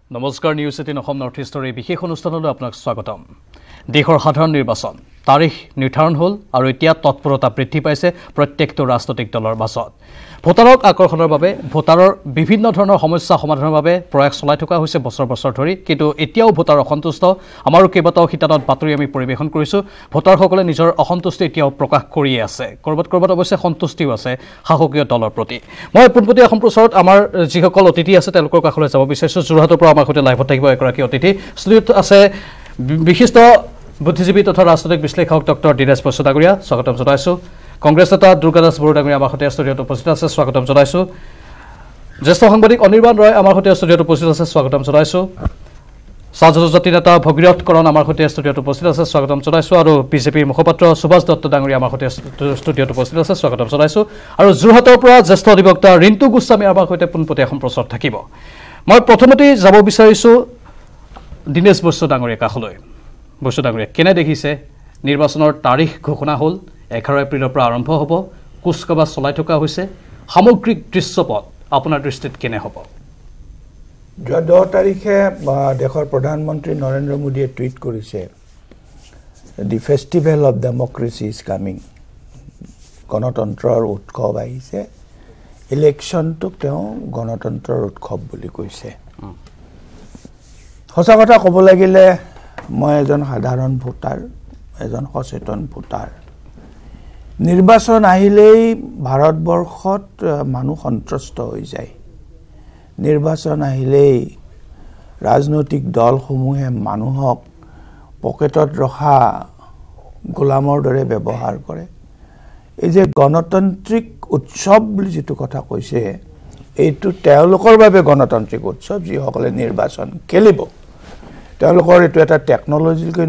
নমস্কাৰ news 18 Assam north ইষ্টৰ এই বিশেষ অনুষ্ঠানলৈ আপোনাক স্বাগতম। দেশৰ সাধাৰণ নিৰ্বাচন তাৰিখ নিৰ্ধাৰণ হ'ল আৰু এতিয়া তৎপৰতা বৃদ্ধি পাইছে প্ৰত্যেকটো ৰাজনৈতিক দলৰ মাজত। ভোটাৰক আকৰ্ষণৰ বাবে ভোটাৰৰ বিভিন্ন ধৰণৰ সমস্যা সমাধানৰ বাবে প্ৰয়াস চলাই থকা হৈছে বছৰ বছৰ ধৰি, কিন্তু এতিয়াও ভোটাৰ অসন্তুষ্ট। আমাৰো কেইবাটাও শিতানত বাতৰি আমি পৰিৱেশন কৰিছোঁ। ভোটাৰসকলে নিজৰ অসন্তুষ্টি এতিয়াও প্ৰকাশ কৰিয়ে আছে, ক'ৰবাত অৱশ্যে সন্তুষ্টিও আছে শাসকীয় দলৰ প্ৰতি। মই পোনপটীয়া সম্প্ৰচাৰত আমাৰ যিসকল অতিথি আছে তেওঁলোকৰ কাষলৈ যাব বিচাৰিছোঁ। যোৰহাটৰ পৰা আমাৰ সৈতে লাইভত থাকিব এগৰাকী অতিথি। ষ্টুডিঅ'ত আছে বিশিষ্ট বুদ্ধিজীৱী তথা ৰাজনৈতিক বিশ্লেষক ডক্টৰ দীনেশ বসু ডাঙৰীয়া, স্বাগতম জনাইছোঁ। কংগ্ৰেছ নেতা দুৰ্গাদাস বড়ো ডাঙৰীয়া আমাৰ সৈতে ষ্টুডিঅ'ত উপস্থিত আছে, স্বাগতম জনাইছোঁ। জ্যেষ্ঠ সাংবাদিক অনিৰ্বাণ ৰয় আমাৰ সৈতে ষ্টুডিঅ'ত উপস্থিত আছে, স্বাগতম জনাইছোঁ। চাহ জনজাতি নেতা ভগীৰথ কৰণ আমাৰ সৈতে ষ্টুডিঅ'ত উপস্থিত আছে, স্বাগতম জনাইছোঁ। আৰু বিজেপিৰ মুখপাত্ৰ সুভাষ দত্ত ডাঙৰীয়া আমাৰ সৈতে ষ্টুডিঅ'ত উপস্থিত আছে, স্বাগতম জনাইছোঁ। আৰু যোৰহাটৰ পৰা জ্যেষ্ঠ অধিবক্তা ৰিণ্টু গোস্বামী আমাৰ সৈতে পোনপটীয়া সম্প্ৰচাৰত থাকিব। মই প্ৰথমতেই যাব বিচাৰিছোঁ দীনেশ বসু ডাঙৰীয়া কাষলৈ। বসু ডাঙৰীয়া, কেনে দেখিছে নিৰ্বাচনৰ তাৰিখ ঘোষণা হ'ল, 11 এপ্ৰিলৰ পৰা আৰম্ভ হ'ব, কুচকাৱাজ চলাই থকা হৈছে, সামগ্ৰিক দৃশ্যপট আপোনাৰ দৃষ্টিত কেনে হ'ব? যোৱা 10 তাৰিখে দেশৰ প্ৰধানমন্ত্ৰী নৰেন্দ্ৰ মোদীয়ে টুইট কৰিছে, the festival of democracy is coming. গণতন্ত্ৰৰ উৎসৱ আহিছে। ইলেকশ্যনটোক তেওঁ গণতন্ত্ৰৰ উৎসৱ বুলি কৈছে। সঁচা কথা ক'ব লাগিলে মই এজন সাধাৰণ ভোটাৰ, এজন সচেতন ভোটাৰ। নিৰ্বাচন আহিলেই ভাৰতবৰ্ষত মানুহ সন্ত্ৰস্ত হৈ যায়। নিৰ্বাচন আহিলেই ৰাজনৈতিক দলসমূহে মানুহক পকেটত ৰখা গোলামৰ দৰে ব্যৱহাৰ কৰে। এই যে গণতান্ত্ৰিক উৎসৱ বুলি যিটো কথা কৈছে, এইটো তেওঁলোকৰ বাবে গণতান্ত্ৰিক উৎসৱ যিসকলে নিৰ্বাচন খেলিব। তেওঁলোকৰ এইটো এটা টেকন'লজিকৈ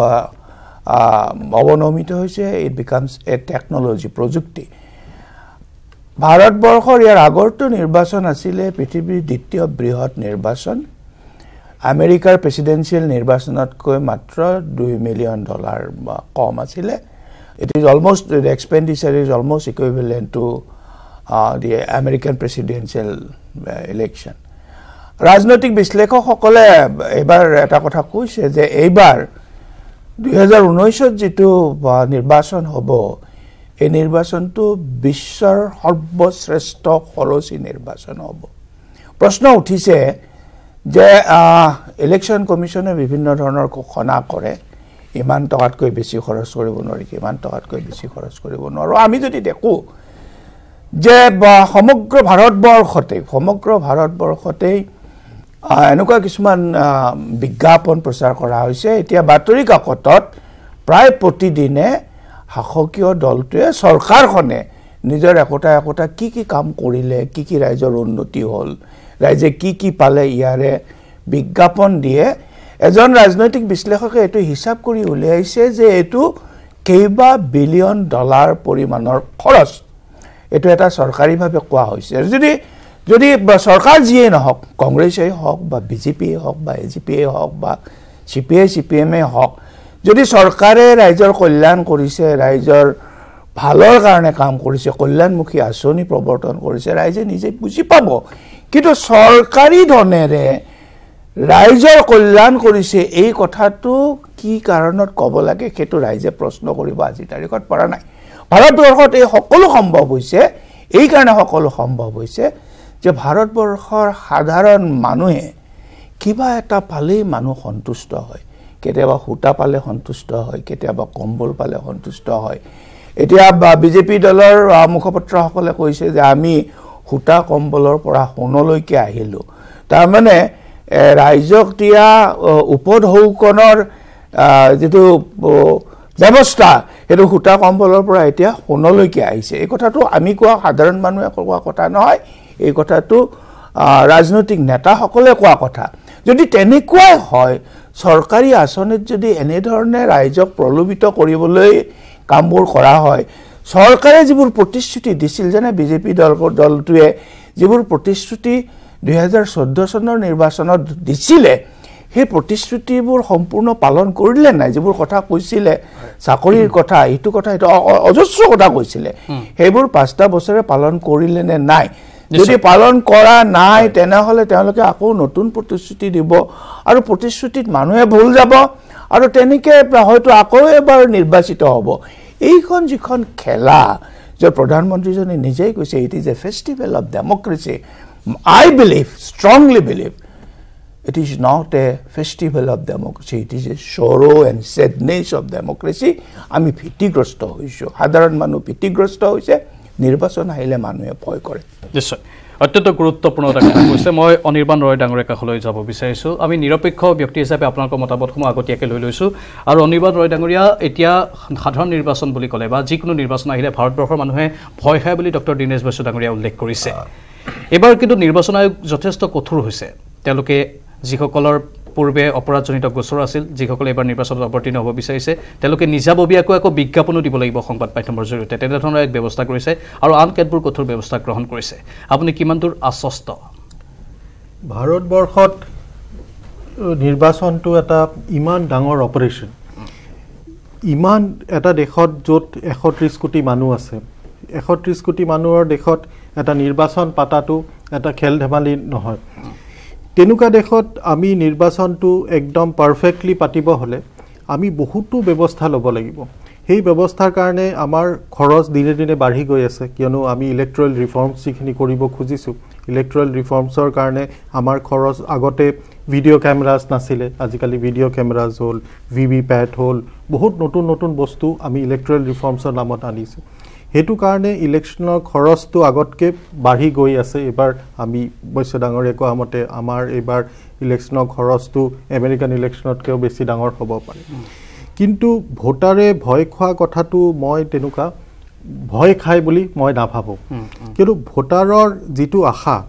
অৱনমিত হৈছে। ইট বিকামছ এ টেকন'লজি, প্ৰযুক্তি। ভাৰতবৰ্ষৰ ইয়াৰ আগৰটো নিৰ্বাচন আছিলে পৃথিৱীৰ দ্বিতীয় বৃহৎ নিৰ্বাচন। আমেৰিকাৰ প্ৰেচিডেঞ্চিয়েল নিৰ্বাচনতকৈ মাত্ৰ $2 মিলিয়ন কম আছিলে। It is almost, the expenditure is almost equivalent to the American presidential election. ৰাজনৈতিক বিশ্লেষকসকলে এইবাৰ এটা কথা কৈছে যে এইবাৰ 2019ত যিটো নিৰ্বাচন হ'ব, এই নিৰ্বাচনটো বিশ্বৰ সৰ্বশ্ৰেষ্ঠ খৰচী নিৰ্বাচন হ'ব। প্ৰশ্ন উঠিছে যে ইলেকশ্যন কমিশ্যনে বিভিন্ন ধৰণৰ ঘোষণা কৰে, ইমান টকাতকৈ বেছি খৰচ কৰিব নোৱাৰি, কিমান টকাতকৈ বেছি খৰচ কৰিব নোৱাৰোঁ। আমি যদি দেখোঁ যে সমগ্ৰ ভাৰতবৰ্ষতেই এনেকুৱা কিছুমান বিজ্ঞাপন প্ৰচাৰ কৰা হৈছে। এতিয়া বাতৰি কাকতত প্ৰায় প্ৰতিদিনে শাসকীয় দলটোৱে, চৰকাৰখনে নিজৰ একোটা কি কাম কৰিলে, কি ৰাইজৰ উন্নতি হ'ল, ৰাইজে কি পালে, ইয়াৰে বিজ্ঞাপন দিয়ে। এজন ৰাজনৈতিক বিশ্লেষকে এইটো হিচাপ কৰি উলিয়াইছে যে এইটো কেইবা $বিলিয়ন পৰিমাণৰ খৰচ। এইটো এটা চৰকাৰীভাৱে কোৱা হৈছে। যদি চৰকাৰ যিয়েই নহওক, কংগ্ৰেছেই হওক বা বিজেপিয়েই হওক বা এজিপিয়েই হওক বা CPIMয়েই হওক, যদি চৰকাৰে ৰাইজৰ কল্যাণ কৰিছে, ৰাইজৰ ভালৰ কাৰণে কাম কৰিছে, কল্যাণমুখী আঁচনি প্ৰৱৰ্তন কৰিছে, ৰাইজে নিজে বুজি পাব। কিন্তু চৰকাৰী ধনেৰে ৰাইজৰ কল্যাণ কৰিছে, এই কথাটো কি কাৰণত ক'ব লাগে সেইটো ৰাইজে প্ৰশ্ন কৰিব আজিৰ তাৰিখত পৰা নাই। ভাৰতবৰ্ষত এই সকলো সম্ভৱ হৈছে, এই কাৰণে সকলো সম্ভৱ হৈছে যে ভাৰতবৰ্ষৰ সাধাৰণ মানুহে কিবা এটা পালেই মানুহ সন্তুষ্ট হয়। কেতিয়াবা সূতা পালে সন্তুষ্ট হয়, কেতিয়াবা কম্বল পালে সন্তুষ্ট হয়। এতিয়া বিজেপি দলৰ মুখপাত্ৰসকলে কৈছে যে আমি সূতা কম্বলৰ পৰা সোণলৈকে আহিলোঁ। তাৰমানে ৰাইজক দিয়া উপঢৌকনৰ যিটো ব্যৱস্থা, সেইটো সূতা কম্বলৰ পৰা এতিয়া সোণলৈকে আহিছে। এই কথাটো আমি কোৱা, সাধাৰণ মানুহে কোৱা কথা নহয়, এই কথাটো ৰাজনৈতিক নেতাসকলে কোৱা কথা। যদি তেনেকুৱাই হয়, চৰকাৰী আঁচনিত যদি এনেধৰণে ৰাইজক প্ৰলোভিত কৰিবলৈ কামবোৰ কৰা হয়, চৰকাৰে যিবোৰ প্ৰতিশ্ৰুতি দিছিল, যেনে বিজেপি দলটোৱে যিবোৰ প্ৰতিশ্ৰুতি 2014 চনৰ নিৰ্বাচনত দিছিলে, সেই প্ৰতিশ্ৰুতিবোৰ সম্পূৰ্ণ পালন কৰিলে নাই? যিবোৰ কথা কৈছিলে, চাকৰিৰ কথা, এইটো কথা, এইটো অজস্ৰ কথা কৈছিলে, সেইবোৰ 5টা বছৰে পালন কৰিলে নে নাই? যদি পালন কৰা নাই তেনেহলে তেওঁলোকে আকৌ নতুন প্ৰতিশ্ৰুতি দিব আৰু প্ৰতিশ্ৰুতিত মানুহে ভুল যাব আৰু তেনেকে হয়তো আকৌ এবাৰ নিৰ্বাচিত হ'ব এইখন যিখন খেলা যে প্ৰধানমন্ত্ৰীজনে নিজেই কৈছে it is a festival of democracy I believe strongly believe it is not a festival of democracy it is a sorrow and sadness of democracy আমি ভীতিগ্ৰস্ত হৈছো সাধাৰণ মানুহ ভীতিগ্ৰস্ত হৈছে নিৰ্বাচন আহিলে মানুহে ভয় কৰে নিশ্চয় অত্যন্ত গুৰুত্বপূৰ্ণ এটা কথা কৈছে মই অনিৰ্বাণ ৰয় ডাঙৰীয়া কাষলৈ যাব বিচাৰিছো আমি নিৰপেক্ষ ব্যক্তি হিচাপে আপোনালোকৰ মতামতসমূহ আগতীয়াকৈ লৈ লৈছো আৰু অনিৰ্বাণ ৰয় ডাঙৰীয়া এতিয়া সাধাৰণ নিৰ্বাচন বুলি ক'লে বা যিকোনো নিৰ্বাচন আহিলে ভাৰতবৰ্ষৰ মানুহে ভয় খায় বুলি ডক্টৰ দীনেশ বসু ডাঙৰীয়া উল্লেখ কৰিছে এবাৰ কিন্তু নিৰ্বাচন আয়োগ যথেষ্ট কঠোৰ হৈছে তেওঁলোকে যিসকলৰ পূৰ্বে অপৰাধজনিত গোচৰ আছিল যিসকলে এবাৰ নিৰ্বাচনত অৱতীৰ্ণ হ'ব বিচাৰিছে তেওঁলোকে নিজাববীয়াকৈ আকৌ বিজ্ঞাপনো দিব লাগিব সংবাদ মাধ্যমৰ জৰিয়তে তেনেধৰণৰ এক ব্যৱস্থা কৰিছে আৰু আন কেতবোৰ কঠোৰ ব্যৱস্থা গ্ৰহণ কৰিছে আপুনি কিমান দূৰ আশ্বস্ত ভাৰতবৰ্ষত নিৰ্বাচনটো এটা ইমান ডাঙৰ অপাৰেশ্যন ইমান এটা দেশত য'ত 130 কোটি মানুহ আছে 130 কোটি মানুহৰ দেশত এটা নিৰ্বাচন পাতাটো এটা খেল ধেমালি নহয় তেনেকুৱা দেশত আমি নিৰ্বাচনটো একদম পাৰফেক্টলি পাতিব হলে আমি বহুতো ব্যৱস্থা ল'ব লাগিব সেই ব্যৱস্থাৰ কাৰণে আমাৰ খৰচ দিনে দিনে বাঢ়ি গৈ আছে কিয়নো আমি ইলেক্ট্ৰল ৰিফৰ্মছ যিখিনি কৰিব খুজিছো ইলেক্ট্ৰল ৰিফৰ্মছৰ কাৰণে আমাৰ খৰচ আগতে ভিডিঅ' কেমেৰাছ নাছিলে আজিকালি ভিডিঅ' কেমেৰাছ হ'ল ভিভি পেট হ'ল বহুত নতুন নতুন বস্তু আমি ইলেক্ট্ৰল ৰিফৰ্মছৰ নামত আনিছো হেতু কাৰণে ইলেকশনৰ খৰচটো আগতকে বাঢ়ি গৈ আছে এবাৰ আমি বৈশ্য ডাঙৰীয়া কোৱা মতে আমাৰ এবাৰ ইলেকশনৰ খৰচটো আমেৰিকান ইলেকশনতকেও বেছি ডাঙৰ হ'ব পাৰে কিন্তু ভোটাৰে ভয় খোৱা কথাটো মই তেনেকুৱা ভয় খাই বুলি মই নাভাবো কিন্তু ভোটাৰৰ যিটো আশা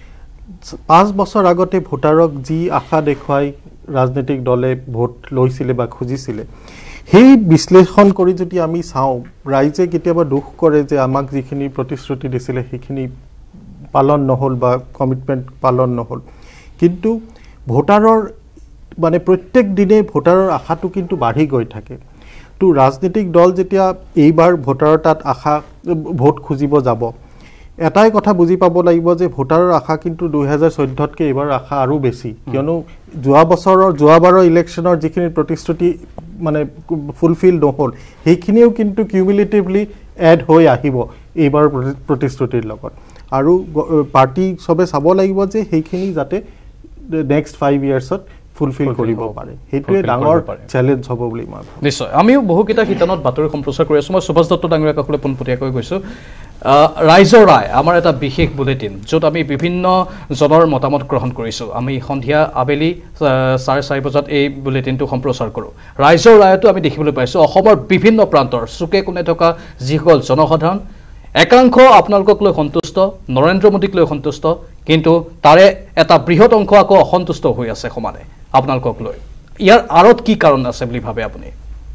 5 বছৰ আগতে ভোটাৰক যি আশা দেখুৱাই ৰাজনৈতিক দলে ভোট লৈছিলে বা খুজিছিলে সেই বিশ্লেষণ কৰি যদি আমি চাওঁ ৰাইজে কেতিয়াবা দুখ কৰে যে আমাক যিখিনি প্ৰতিশ্ৰুতি দিছিলে সেইখিনি পালন নহল বা কমিটমেন্ট পালন নহল কিন্তু ভোটাৰৰ মানে প্ৰত্যেক দিনে ভোটাৰৰ আশাটো কিন্তু বাঢ়ি গৈ থাকে তো ৰাজনৈতিক দল যেতিয়া এইবাৰ ভোটাৰৰ তাত আশা ভোট খুজিব যাব এটাই কথা বুজি পাব লাগিব যে ভোটাৰৰ আশা কিন্তু 2014তকে এবাৰ আশা আৰু বেছি কিয়নো যোৱাবাৰৰ ইলেকশনৰ যিখিনি প্ৰতিশ্ৰুতি মানে ফুলফিল নহল সেইখিনিও কিন্তু কিউমুলেটিভলি এড হৈ আহিব এইবাৰ প্ৰতিশ্ৰুতিৰ লগত আৰু পাৰ্টি সবে চাব লাগিব যে সেইখিনি যাতে নেক্সট 5 ইয়াৰ্ছত ফুলফিল কৰিব পাৰে হেতুৱে ডাঙৰ চ্যালেঞ্জ হ'ব বুলি মই নিশ্চয় আমিও বহুকেইটা শিতানত বাতৰি সম্প্ৰচাৰ কৰি আছো মই সুভাষ দত্ত ডাঙৰীয়া কাকলৈ পোনপটীয়াকৈ গৈছো ৰাইজৰ ৰায় আমাৰ এটা বিশেষ বুলেটিন য'ত আমি বিভিন্ন জনৰ মতামত গ্ৰহণ কৰিছো আমি সন্ধিয়া আবেলি 4:30 বজাত এই বুলেটিনটো সম্প্ৰচাৰ কৰোঁ ৰাইজৰ ৰায়টো আমি দেখিবলৈ পাইছো অসমৰ বিভিন্ন প্ৰান্তৰ চুকে কোণে থকা যিসকল জনসাধাৰণ একাংশ আপোনালোকক লৈ সন্তুষ্ট নৰেন্দ্ৰ মোদীক লৈ সন্তুষ্ট কিন্তু তাৰে এটা বৃহৎ অংশ আকৌ অসন্তুষ্ট হৈ আছে সমানে আপোনালোকক লৈ ইয়াৰ আৰত কি কাৰণ আছে বুলি ভাবে আপুনি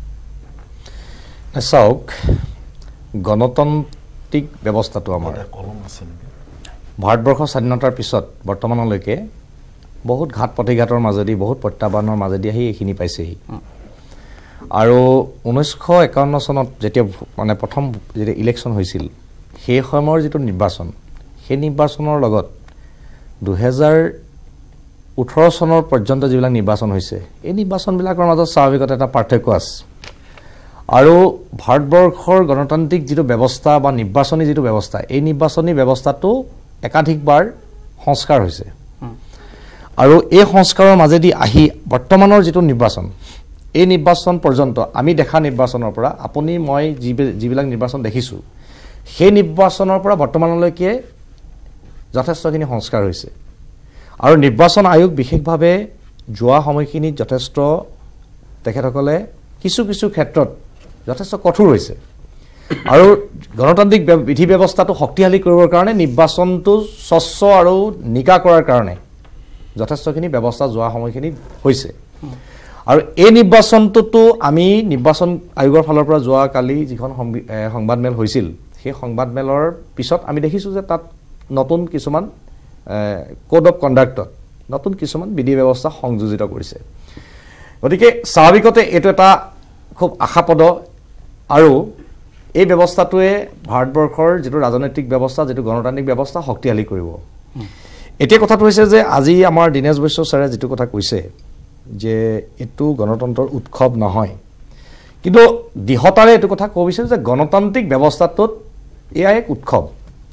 চাওক গণতান্ত্ৰিক ব্যৱস্থাটো আমাৰ ভাৰতবৰ্ষৰ স্বাধীনতাৰ পিছত বৰ্তমানলৈকে বহুত ঘাট প্ৰতিঘাতৰ মাজেদি বহুত প্ৰত্যাহ্বানৰ মাজেদি আহি এইখিনি পাইছেহি আৰু 1951 চনত যেতিয়া মানে প্ৰথম যেতিয়া ইলেকশ্যন হৈছিল সেই সময়ৰ যিটো নিৰ্বাচন সেই নিৰ্বাচনৰ লগত 2018 চনৰ পৰ্যন্ত যিবিলাক নিৰ্বাচন হৈছে এই নিৰ্বাচনবিলাকৰ মাজত স্বাভাৱিকতে এটা পাৰ্থক্য আছে আৰু ভাৰতবৰ্ষৰ গণতান্ত্ৰিক যিটো ব্যৱস্থা বা নিৰ্বাচনী যিটো ব্যৱস্থা এই নিৰ্বাচনী ব্যৱস্থাটো একাধিকবাৰ সংস্কাৰ হৈছে আৰু এই সংস্কাৰৰ মাজেদি আহি বৰ্তমানৰ যিটো নিৰ্বাচন এই নিৰ্বাচন পৰ্যন্ত আমি দেখা নিৰ্বাচনৰ পৰা আপুনি মই যিবিলাক নিৰ্বাচন দেখিছো সেই নিৰ্বাচনৰ পৰা বৰ্তমানলৈকে যথেষ্টখিনি সংস্কাৰ হৈছে আৰু নিৰ্বাচন আয়োগ বিশেষভাৱে যোৱা সময়খিনিত যথেষ্ট তেখেতসকলে কিছু ক্ষেত্ৰত যথেষ্ট কঠোৰ হৈছে আৰু গণতান্ত্ৰিক বিধি ব্যৱস্থাটো শক্তিশালী কৰিবৰ কাৰণে নিৰ্বাচনটো স্বচ্ছ আৰু নিকা কৰাৰ কাৰণে যথেষ্টখিনি ব্যৱস্থা যোৱা সময়খিনিত হৈছে আৰু এই নিৰ্বাচনটোতো আমি নিৰ্বাচন আয়োগৰ ফালৰ পৰা যোৱা কালি যিখন সংবাদমেল হৈছিল সেই সংবাদমেলৰ পিছত আমি দেখিছো যে তাত নতুন কিছুমান কোড অফ কণ্ডাক্টত নতুন কিছুমান বিধি ব্যৱস্থা সংযোজিত কৰিছে গতিকে স্বাভাৱিকতে এইটো এটা খুব আশাপদ আৰু এই ব্যৱস্থাটোৱে ভাৰতবৰ্ষৰ যিটো ৰাজনৈতিক ব্যৱস্থা যিটো গণতান্ত্ৰিক ব্যৱস্থা শক্তিশালী কৰিব এতিয়া কথাটো হৈছে যে আজি আমাৰ দিনেশ বৈশ্য ছাৰে যিটো কথা কৈছে যে এইটো গণতন্ত্ৰৰ উৎসৱ নহয় কিন্তু দিহতাৰে এইটো কথা ক'ব বিচাৰে যে গণতান্ত্ৰিক ব্যৱস্থাটোত এয়া এক উৎসৱ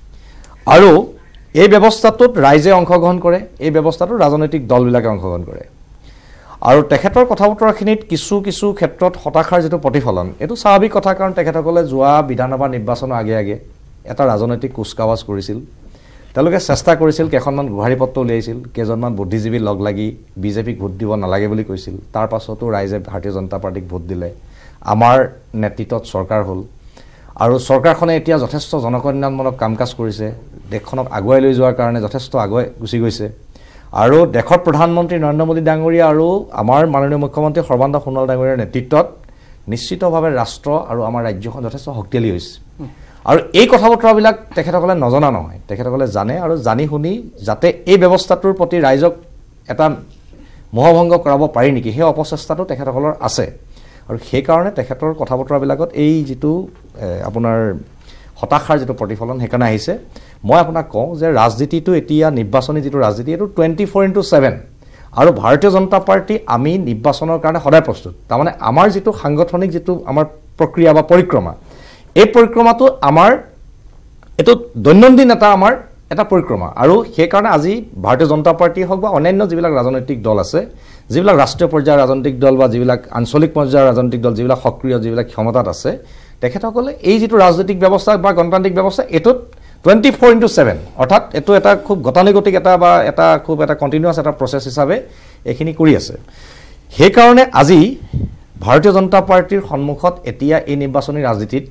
আৰু এই ব্যৱস্থাটোত ৰাইজে অংশগ্ৰহণ কৰে এই ব্যৱস্থাটোত ৰাজনৈতিক দলবিলাকে অংশগ্ৰহণ কৰে আৰু তেখেতৰ কথা বতৰাখিনিত কিছু কিছু ক্ষেত্ৰত হতাশাৰ যিটো প্ৰতিফলন এইটো স্বাভাৱিক কথা কাৰণ তেখেতসকলে যোৱা বিধানসভা নিৰ্বাচনৰ আগে আগে এটা ৰাজনৈতিক কুচকাৱাজ কৰিছিল তেওঁলোকে চেষ্টা কৰিছিল কেইখনমান গুহাৰি পত্ৰ উলিয়াইছিল কেইজনমান বুদ্ধিজীৱী লগ লাগি বিজেপিক ভোট দিব নালাগে বুলি কৈছিল তাৰ পাছতো ৰাইজে ভাৰতীয় জনতা পাৰ্টিক ভোট দিলে আমাৰ নেতৃত্বত চৰকাৰ হ'ল আৰু চৰকাৰখনে এতিয়া যথেষ্ট জনকল্যাণমূলক কাম কাজ কৰিছে দেশখনক আগুৱাই লৈ যোৱাৰ কাৰণে যথেষ্ট আগুৱাই গুচি গৈছে আৰু দেশৰ প্ৰধানমন্ত্ৰী নৰেন্দ্ৰ মোদী ডাঙৰীয়া আৰু আমাৰ মাননীয় মুখ্যমন্ত্ৰী সৰ্বানন্দ সোণোৱাল ডাঙৰীয়াৰ নেতৃত্বত নিশ্চিতভাৱে ৰাষ্ট্ৰ আৰু আমাৰ ৰাজ্যখন যথেষ্ট শক্তিশালী হৈছে আৰু এই কথা বতৰাবিলাক তেখেতসকলে নজনা নহয় তেখেতসকলে জানে আৰু জানি শুনি যাতে এই ব্যৱস্থাটোৰ প্ৰতি ৰাইজক এটা মোহভংগ কৰাব পাৰি নেকি সেই অপচেষ্টাটো তেখেতসকলৰ আছে আৰু সেইকাৰণে তেখেতৰ কথা বতৰাবিলাকত এই যিটো আপোনাৰ হতাশাৰ যিটো প্ৰতিফলন সেইকাৰণে আহিছে মই আপোনাক কওঁ যে ৰাজনীতিটো এতিয়া নিৰ্বাচনী যিটো ৰাজনীতি এইটো 24/7 আৰু ভাৰতীয় জনতা পাৰ্টি আমি নিৰ্বাচনৰ কাৰণে সদায় প্ৰস্তুত তাৰমানে আমাৰ যিটো সাংগঠনিক যিটো আমাৰ প্ৰক্ৰিয়া বা পৰিক্ৰমা এই পৰিক্ৰমাটো আমাৰ এইটো দৈনন্দিন আমাৰ এটা পৰিক্ৰমা আৰু সেইকাৰণে আজি ভাৰতীয় জনতা পাৰ্টি হওক বা অন্যান্য যিবিলাক ৰাজনৈতিক দল আছে যিবিলাক ৰাষ্ট্ৰীয় পৰ্যায়ৰ ৰাজনৈতিক দল বা যিবিলাক আঞ্চলিক পৰ্যায়ৰ ৰাজনৈতিক দল যিবিলাক সক্ৰিয় যিবিলাক ক্ষমতাত আছে তেখেতসকলে এই যিটো ৰাজনৈতিক ব্যৱস্থা বা গণতান্ত্ৰিক ব্যৱস্থা এইটোত 24/7 অৰ্থাৎ এইটো এটা খুব গতানুগতিক এটা বা এটা খুব এটা কণ্টিনিউৱাছ এটা প্ৰচেছ হিচাপে এইখিনি কৰি আছে সেইকাৰণে আজি ভাৰতীয় জনতা পাৰ্টিৰ সন্মুখত এতিয়া এই নিৰ্বাচনী ৰাজনীতিত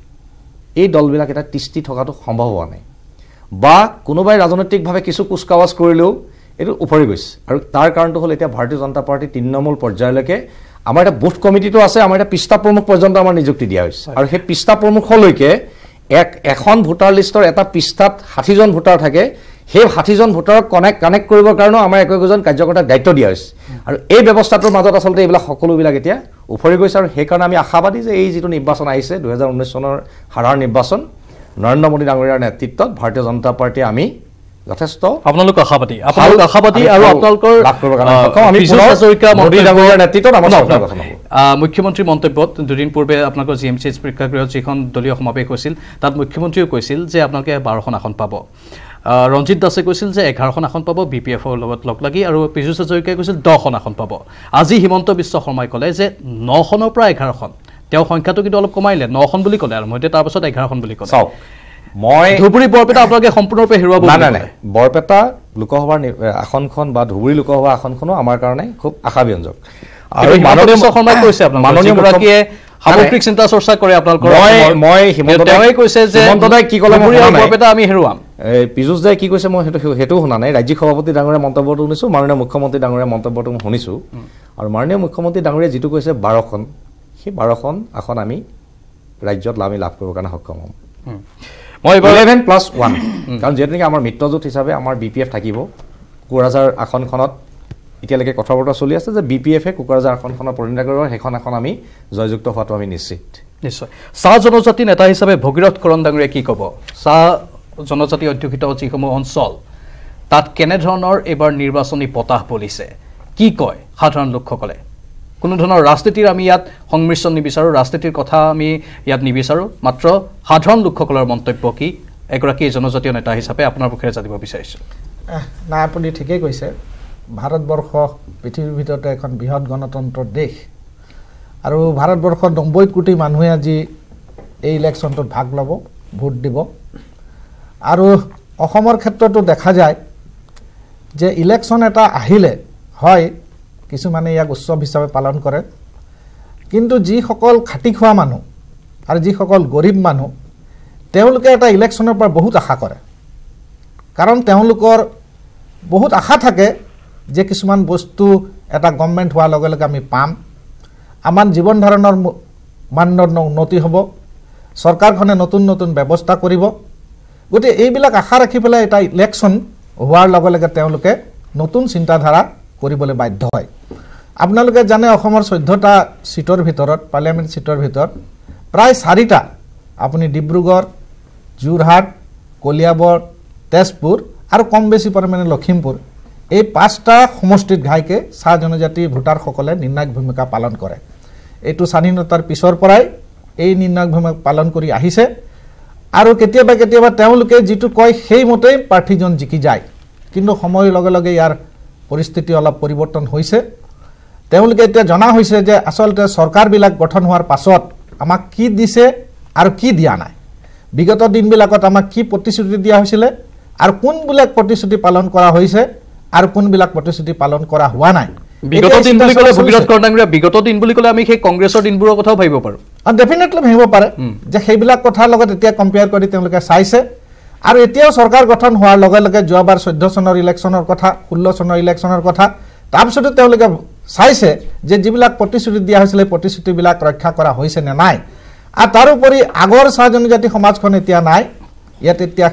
এই দলবিলাক এটা তিষ্টি থকাটো সম্ভৱ হোৱা নাই বা কোনোবাই ৰাজনৈতিকভাৱে কিছু কুচকাৱাজ কৰিলেও এইটো উপৰি গৈছে আৰু তাৰ কাৰণটো হ'ল এতিয়া ভাৰতীয় জনতা পাৰ্টি তৃণমূল পৰ্যায়লৈকে আমাৰ এটা বুথ কমিটিটো আছে আমাৰ এটা পৃষ্ঠা প্ৰমুখ পৰ্যন্ত আমাৰ নিযুক্তি দিয়া হৈছে আৰু সেই পৃষ্ঠা প্ৰমুখলৈকে এখন ভোটাৰ লিষ্টৰ এটা পৃষ্ঠাত 60জন ভোটাৰ থাকে সেই 60জন ভোটাৰক কানেক্ট কৰিবৰ কাৰণেও আমাৰ একোজন কাৰ্যকৰ্তাক দায়িত্ব দিয়া হৈছে আৰু এই ব্যৱস্থাটোৰ মাজত আচলতে এইবিলাক সকলোবিলাক এতিয়া উপৰি গৈছে আৰু সেইকাৰণে আমি আশাবাদী যে এই যিটো নিৰ্বাচন আহিছে 2019 চনৰ সাধাৰণ নিৰ্বাচন নৰেন্দ্ৰ মোদী ডাঙৰীয়াৰ নেতৃত্বত ভাৰতীয় জনতা পাৰ্টি আমি যথেষ্ট আপোনালোক আশাবাদী আৰু আপোনালোকৰ মুখ্যমন্ত্ৰীৰ মন্তব্যত দুদিন পূৰ্বে আপোনালোকৰ GMCH প্ৰেক্ষাগৃহত যিখন দলীয় সমাৱেশ হৈছিল তাত মুখ্যমন্ত্ৰীও কৈছিল যে আপোনালোকে 12খন আসন পাব ৰঞ্জিত দাসে কৈছিল যে 11খন আসন পাব BPFৰ লগত লগ লাগি আৰু পীযুষ হাজৰিকাই কৈছিল 10খন আসন পাব আজি হিমন্ত বিশ্ব শৰ্মাই ক'লে যে 9খনৰ পৰা 11খন তেওঁ সংখ্যাটো কিন্তু অলপ কমাইলে 9খন বুলি ক'লে আৰু মইতে তাৰ পাছত 11খন বুলি ক'লে চাওক মই ধুবুৰী বৰপেটা আপোনালোকে সম্পূৰ্ণৰূপে হেৰুৱাব নাই বৰপেটা লোকসভাৰ আসনখন বা ধুবুৰী লোকসভা আসনখনো আমাৰ কাৰণে খুব আশাব্যঞ্জক আৰু মাননীয় শৰ্মাই কৈছে মাননীয় গৰাকীয়ে সামগ্ৰিক চিন্তা চৰ্চা কৰে আপোনালোকৰ মই হিমন্তদাই কৈছে যে হিমন্তদাই কি ক'লে বৰপেটা আমি হেৰুৱাম পীযুষ দাই কি কৈছে মই সেইটো শুনা নাই ৰাজ্যিক সভাপতি ডাঙৰীয়া মন্তব্যটো শুনিছো মাননীয় মুখ্যমন্ত্ৰী ডাঙৰীয়া মন্তব্যটো শুনিছো আৰু মাননীয় মুখ্যমন্ত্ৰী ডাঙৰীয়া যিটো কৈছে 12খন সেই 12খন আসন আমি ৰাজ্যত আমি লাভ কৰিবৰ কাৰণে সক্ষম হ'ম মই 11+1 কাৰণ যেনেকৈ আমাৰ মিত্ৰজোঁট হিচাপে আমাৰ BPF থাকিব কোকৰাঝাৰ আসনখনত এতিয়ালৈকে কথা বতৰা চলি আছে যে BPFে কোকৰাঝাৰ আসনখনৰ প্ৰতিনিধিত্ব কৰিব সেইখন আসন আমি জয়যুক্ত হোৱাটো আমি নিশ্চিত নিশ্চয় চাহ জনজাতি নেতা হিচাপে ভগীৰথ কৰণ ডাঙৰীয়াই কি ক'ব চাহ জনজাতি অধ্যুষিত যিসমূহ অঞ্চল তাত কেনেধৰণৰ এইবাৰ নিৰ্বাচনী বতাহ বলিছে কি কয় সাধাৰণ লোকসকলে কোনো ধৰণৰ ৰাজনীতিৰ আমি ইয়াত সংমিশ্ৰণ নিবিচাৰোঁ ৰাজনীতিৰ কথা আমি ইয়াত নিবিচাৰোঁ মাত্ৰ সাধাৰণ লোকসকলৰ মন্তব্য কি এগৰাকী জনজাতীয় নেতা হিচাপে আপোনাৰ মুখেৰে জানিব বিচাৰিছোঁ নাই আপুনি ঠিকেই কৈছে ভাৰতবৰ্ষ পৃথিৱীৰ ভিতৰতে এখন বৃহৎ গণতন্ত্ৰৰ দেশ আৰু ভাৰতবৰ্ষৰ 90 কোটি মানুহে আজি এই ইলেকশ্যনটোত ভাগ ল'ব ভোট দিব আৰু অসমৰ ক্ষেত্ৰতো দেখা যায় যে ইলেকশ্যন এটা আহিলে হয় কিছুমানে ইয়াক উৎসৱ হিচাপে পালন কৰে কিন্তু যিসকল খাটি খোৱা মানুহ আৰু যিসকল গৰীব মানুহ তেওঁলোকে এটা ইলেকশ্যনৰ পৰা বহুত আশা কৰে কাৰণ তেওঁলোকৰ বহুত আশা থাকে যে কিছুমান বস্তু এটা গভৰ্ণমেণ্ট হোৱাৰ লগে লগে আমি পাম আমাৰ জীৱন ধাৰণৰ মানদণ্ড উন্নতি হ'ব চৰকাৰখনে নতুন নতুন ব্যৱস্থা কৰিব গতিকে এইবিলাক আশা ৰাখি পেলাই এটা ইলেকশ্যন হোৱাৰ লগে লগে তেওঁলোকে নতুন চিন্তাধাৰা কৰিবলৈ বাধ্য হয় আপোনালোকে জানে অসমৰ 14টা সিটৰ ভিতৰত পাৰ্লিয়ামেণ্ট সিটৰ ভিতৰত প্ৰায় 4টা আপুনি ডিব্ৰুগড়, যোৰহাট, কলিয়াবৰ, তেজপুৰ আৰু কম বেছি পৰিমাণে লখিমপুৰ এই 5টা সমষ্টিত ঘাইকে চাহ জনজাতি ভোটাৰসকলে নিৰ্ণায়ক ভূমিকা পালন কৰে। এইটো স্বাধীনতাৰ পিছৰ পৰাই এই নিৰ্ণায়ক ভূমিকা পালন কৰি আহিছে আৰু কেতিয়াবা কেতিয়াবা তেওঁলোকে যিটো কয় সেইমতেই প্ৰাৰ্থীজন জিকি যায়। কিন্তু সময়ৰ লগে লগে ইয়াৰ পৰিস্থিতি অলপ পৰিৱৰ্তন হৈছে। তেওঁলোকে এতিয়া জনা হৈছে যে আচলতে চৰকাৰবিলাক গঠন হোৱাৰ পাছত আমাক কি দিছে আৰু কি দিয়া নাই, বিগত দিনবিলাকত আমাক কি প্ৰতিশ্ৰুতি দিয়া হৈছিলে আৰু কোনবিলাক প্ৰতিশ্ৰুতি পালন কৰা হৈছে আৰু কোনবিলাক প্ৰতিশ্ৰুতি পালন কৰা হোৱা নাই। বিগত দিন বুলি ক'লে ভগীৰথ কৰ্ণাংগুৰে বিগত দিন বুলি ক'লে আমি সেই কংগ্ৰেছৰ দিনবোৰৰ কথাও ভাবিব পাৰোঁ। ডেফিনেটলি ভাবিব পাৰে যে সেইবিলাক কথাৰ লগত এতিয়া কম্পেয়াৰ কৰি তেওঁলোকে চাইছে আৰু এতিয়াও চৰকাৰ গঠন হোৱাৰ লগে লগে যোৱাবাৰ 14 চনৰ ইলেকশ্যনৰ কথা, 16 চনৰ ইলেকশ্যনৰ কথা, তাৰপিছতো তেওঁলোকে চাইছে যে যিবিলাক প্ৰতিশ্ৰুতি দিয়া হৈছিলে প্ৰতিশ্ৰুতিবিলাক ৰক্ষা কৰা হৈছে নে নাই। আৰু তাৰোপৰি আগৰ চাহ জনজাতি সমাজখন এতিয়া নাই। ইয়াত এতিয়া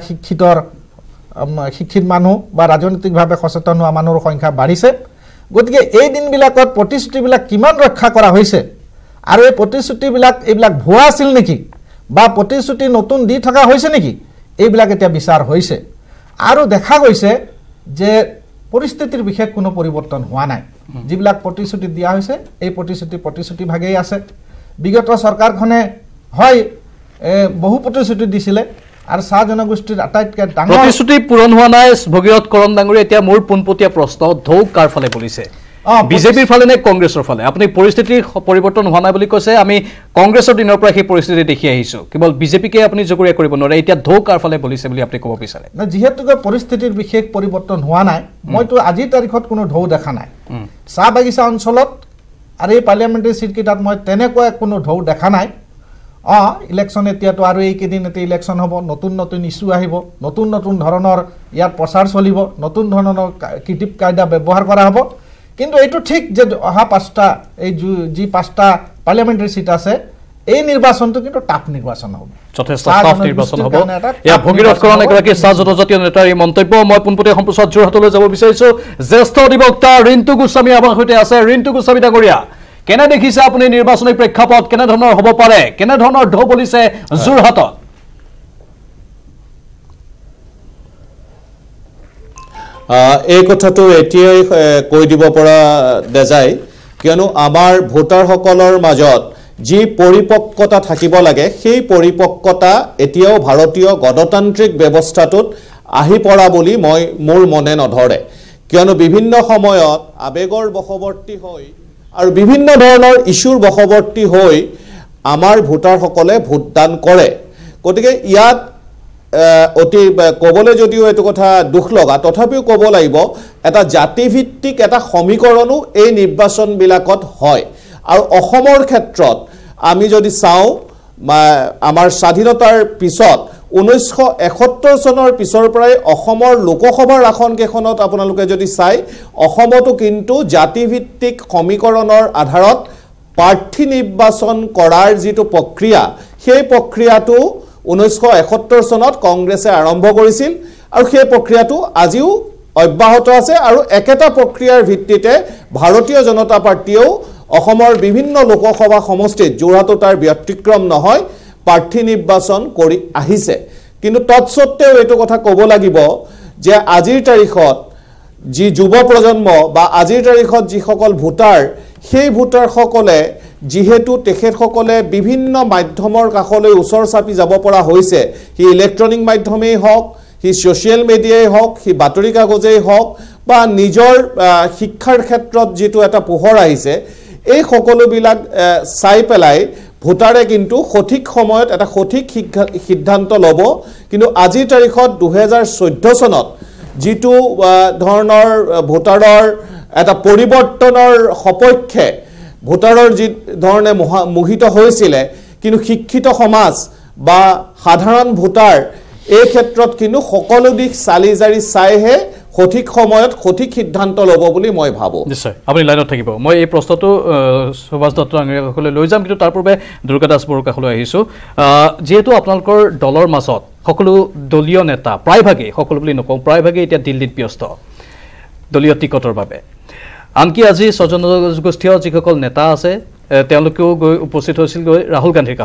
শিক্ষিত মানুহ বা ৰাজনৈতিকভাৱে সচেতন হোৱা মানুহৰ সংখ্যা বাঢ়িছে। গতিকে এই দিনবিলাকত প্ৰতিশ্ৰুতিবিলাক কিমান ৰক্ষা কৰা হৈছে আৰু এই প্ৰতিশ্ৰুতিবিলাক এইবিলাক ভুৱা আছিল নেকি বা প্ৰতিশ্ৰুতি নতুন দি থকা হৈছে নেকি, এইবিলাক এতিয়া বিচাৰ হৈছে আৰু দেখা গৈছে যে পৰিস্থিতিৰ বিশেষ কোনো পৰিৱৰ্তন হোৱা নাই। যিবিলাক প্ৰতিশ্ৰুতি দিয়া হৈছে এই প্ৰতিশ্ৰুতি ভাগেই আছে। বিগত চৰকাৰখনে হয় বহু প্ৰতিশ্ৰুতি দিছিলে আৰু চাহ জনগোষ্ঠীৰ আটাইতকৈ ডাঙৰ প্ৰতিশ্ৰুতি পূৰণ হোৱা নাই। ভগীৰথ কৰণ ডাঙৰীয়া, এতিয়া মোৰ পোনপটীয়া প্ৰশ্ন, ঢৌ কাৰ ফালে বলিছে, বিজেপিৰ ফালে নে কংগ্ৰেছৰ ফালে? আপুনি পৰিস্থিতিৰ পৰিৱৰ্তন হোৱা নাই বুলি কৈছে, আমি কংগ্ৰেছৰ দিনৰ পৰা সেই পৰিস্থিতি দেখি আহিছোঁ, কেৱল বিজেপিকে আপুনি জগৰীয়া কৰিব নোৱাৰে। এতিয়া ঢৌ কাৰ ফালে বলিছে বুলি আপুনি ক'ব বিচাৰে? যিহেতুকে পৰিস্থিতিৰ বিশেষ পৰিৱৰ্তন হোৱা নাই, মইতো আজিৰ তাৰিখত কোনো ঢৌ দেখা নাই। চাহ বাগিচা অঞ্চলত আৰু এই পাৰ্লিয়ামেণ্টাৰী চিটকেইটাত মই তেনেকুৱা কোনো ঢৌ দেখা নাই। ইলেকশ্যন এতিয়াতো আৰু এইকেইদিন এতিয়া ইলেকশ্যন হ'ব, নতুন নতুন ইছ্যু আহিব, নতুন নতুন ধৰণৰ ইয়াত প্ৰচাৰ চলিব, নতুন ধৰণৰ কৃত্ৰিম কায়দা ব্যৱহাৰ কৰা হ'ব। কিন্তু এইটো ঠিক যে অহা 5টা এই যি 5টা পাৰ্লিয়ামেণ্টাৰী চিট আছে এই নিৰ্বাচনটো কিন্তু টাফ নিৰ্বাচন হ'ব, যথেষ্ট টাফ নিৰ্বাচন হ'ব। এয়া ভগীৰথ কৰণ এগৰাকী চাহ জনজাতীয় নেতাৰ এই মন্তব্য। মই পোনপটীয়া সম্প্ৰচাৰত যোৰহাটলৈ যাব বিচাৰিছোঁ। জ্যেষ্ঠ অধিবক্তা ৰিণ্টু গোস্বামী আমাৰ সৈতে আছে। ৰিণ্টু গোস্বামী ডাঙৰীয়া, কেনে দেখিছে আপুনি নিৰ্বাচনী প্ৰেক্ষাপট, কেনেধৰণৰ হ'ব পাৰে, কেনেধৰণৰ ঢৌ বলিছে যোৰহাটত? এই কথাটো এতিয়াই কৈ দিব পৰা নাযায়, কিয়নো আমাৰ ভোটাৰসকলৰ মাজত যি পৰিপক্কতা থাকিব লাগে সেই পৰিপক্কতা এতিয়াও ভাৰতীয় গণতান্ত্ৰিক ব্যৱস্থাটোত আহি পৰা বুলি মোৰ মনে নধৰে। কিয়নো বিভিন্ন সময়ত আবেগৰ বশৱৰ্তী হৈ আৰু বিভিন্ন ধৰণৰ ইছ্যুৰ বশৱৰ্তী হৈ আমাৰ ভোটাৰসকলে ভোটদান কৰে। গতিকে ইয়াত অতি ক'বলৈ যদিও এইটো কথা দুখ লগা, তথাপিও ক'ব লাগিব এটা জাতিভিত্তিক এটা সমীকৰণো এই নিৰ্বাচনবিলাকত হয়। আৰু অসমৰ ক্ষেত্ৰত আমি যদি চাওঁ, আমাৰ স্বাধীনতাৰ পিছত 1971 চনৰ পিছৰ পৰাই অসমৰ লোকসভাৰ আসনকেইখনত আপোনালোকে যদি চাই, অসমতো কিন্তু জাতিভিত্তিক সমীকৰণৰ আধাৰত প্ৰাৰ্থী নিৰ্বাচন কৰাৰ যিটো প্ৰক্ৰিয়া, সেই প্ৰক্ৰিয়াটো 1971 চনত কংগ্ৰেছে আৰম্ভ কৰিছিল আৰু সেই প্ৰক্ৰিয়াটো আজিও অব্যাহত আছে। আৰু একেটা প্ৰক্ৰিয়াৰ ভিত্তিতে ভাৰতীয় জনতা পাৰ্টীয়েও অসমৰ বিভিন্ন লোকসভা সমষ্টিত, যোৰহাটো তাৰ ব্যতিক্ৰম নহয়, প্ৰাৰ্থী নিৰ্বাচন কৰি আহিছে। কিন্তু তৎসত্ত্বেও এইটো কথা ক'ব লাগিব যে আজিৰ তাৰিখত যি যুৱ প্ৰজন্ম বা আজিৰ তাৰিখত যিসকল ভোটাৰ, সেই ভোটাৰসকলে যিহেতু তেখেতসকলে বিভিন্ন মাধ্যমৰ কাষলৈ ওচৰ চাপি যাব পৰা হৈছে, সি ইলেক্ট্ৰনিক মাধ্যমেই হওক, সি ছ'চিয়েল মিডিয়াই হওক, সি বাতৰি কাগজেই হওক বা নিজৰ শিক্ষাৰ ক্ষেত্ৰত যিটো এটা পোহৰ আহিছে, এই সকলোবিলাক চাই পেলাই ভোটাৰে কিন্তু সঠিক সময়ত এটা সঠিক সিদ্ধান্ত ল'ব। কিন্তু আজিৰ তাৰিখত 2014 চনত যিটো ধৰণৰ ভোটাৰৰ এটা পৰিৱৰ্তনৰ সপক্ষে ভোটাৰৰ যি ধৰণে মোহিত হৈছিলে, কিন্তু শিক্ষিত সমাজ বা সাধাৰণ ভোটাৰ এই ক্ষেত্ৰত কিন্তু সকলো দিশ চালি জাৰি চাইহে সঠিক সময়ত সঠিক সিদ্ধান্ত ল'ব বুলি মই ভাবোঁ। নিশ্চয় আপুনি লাইনত থাকিব। মই এই প্ৰশ্নটো সুভাষ দত্ত ডাঙৰীয়াৰ কাষলৈ লৈ যাম, কিন্তু তাৰ পূৰ্বে দুৰ্গা দাস বড়োৰ কাষলৈ আহিছোঁ। যিহেতু আপোনালোকৰ দলৰ মাজত সকলো দলীয় নেতা, প্ৰায়ভাগেই, সকলো বুলি নকওঁ, প্ৰায়ভাগেই এতিয়া দিল্লীত ব্যস্ত দলীয় টিকটৰ বাবে। আনকি আজি স্বজনগোষ্ঠীয় যিসকল নেতা আছে তেওঁলোকেও গৈ উপস্থিত হৈছিল গৈ ৰাহুল গান্ধীৰ কাষত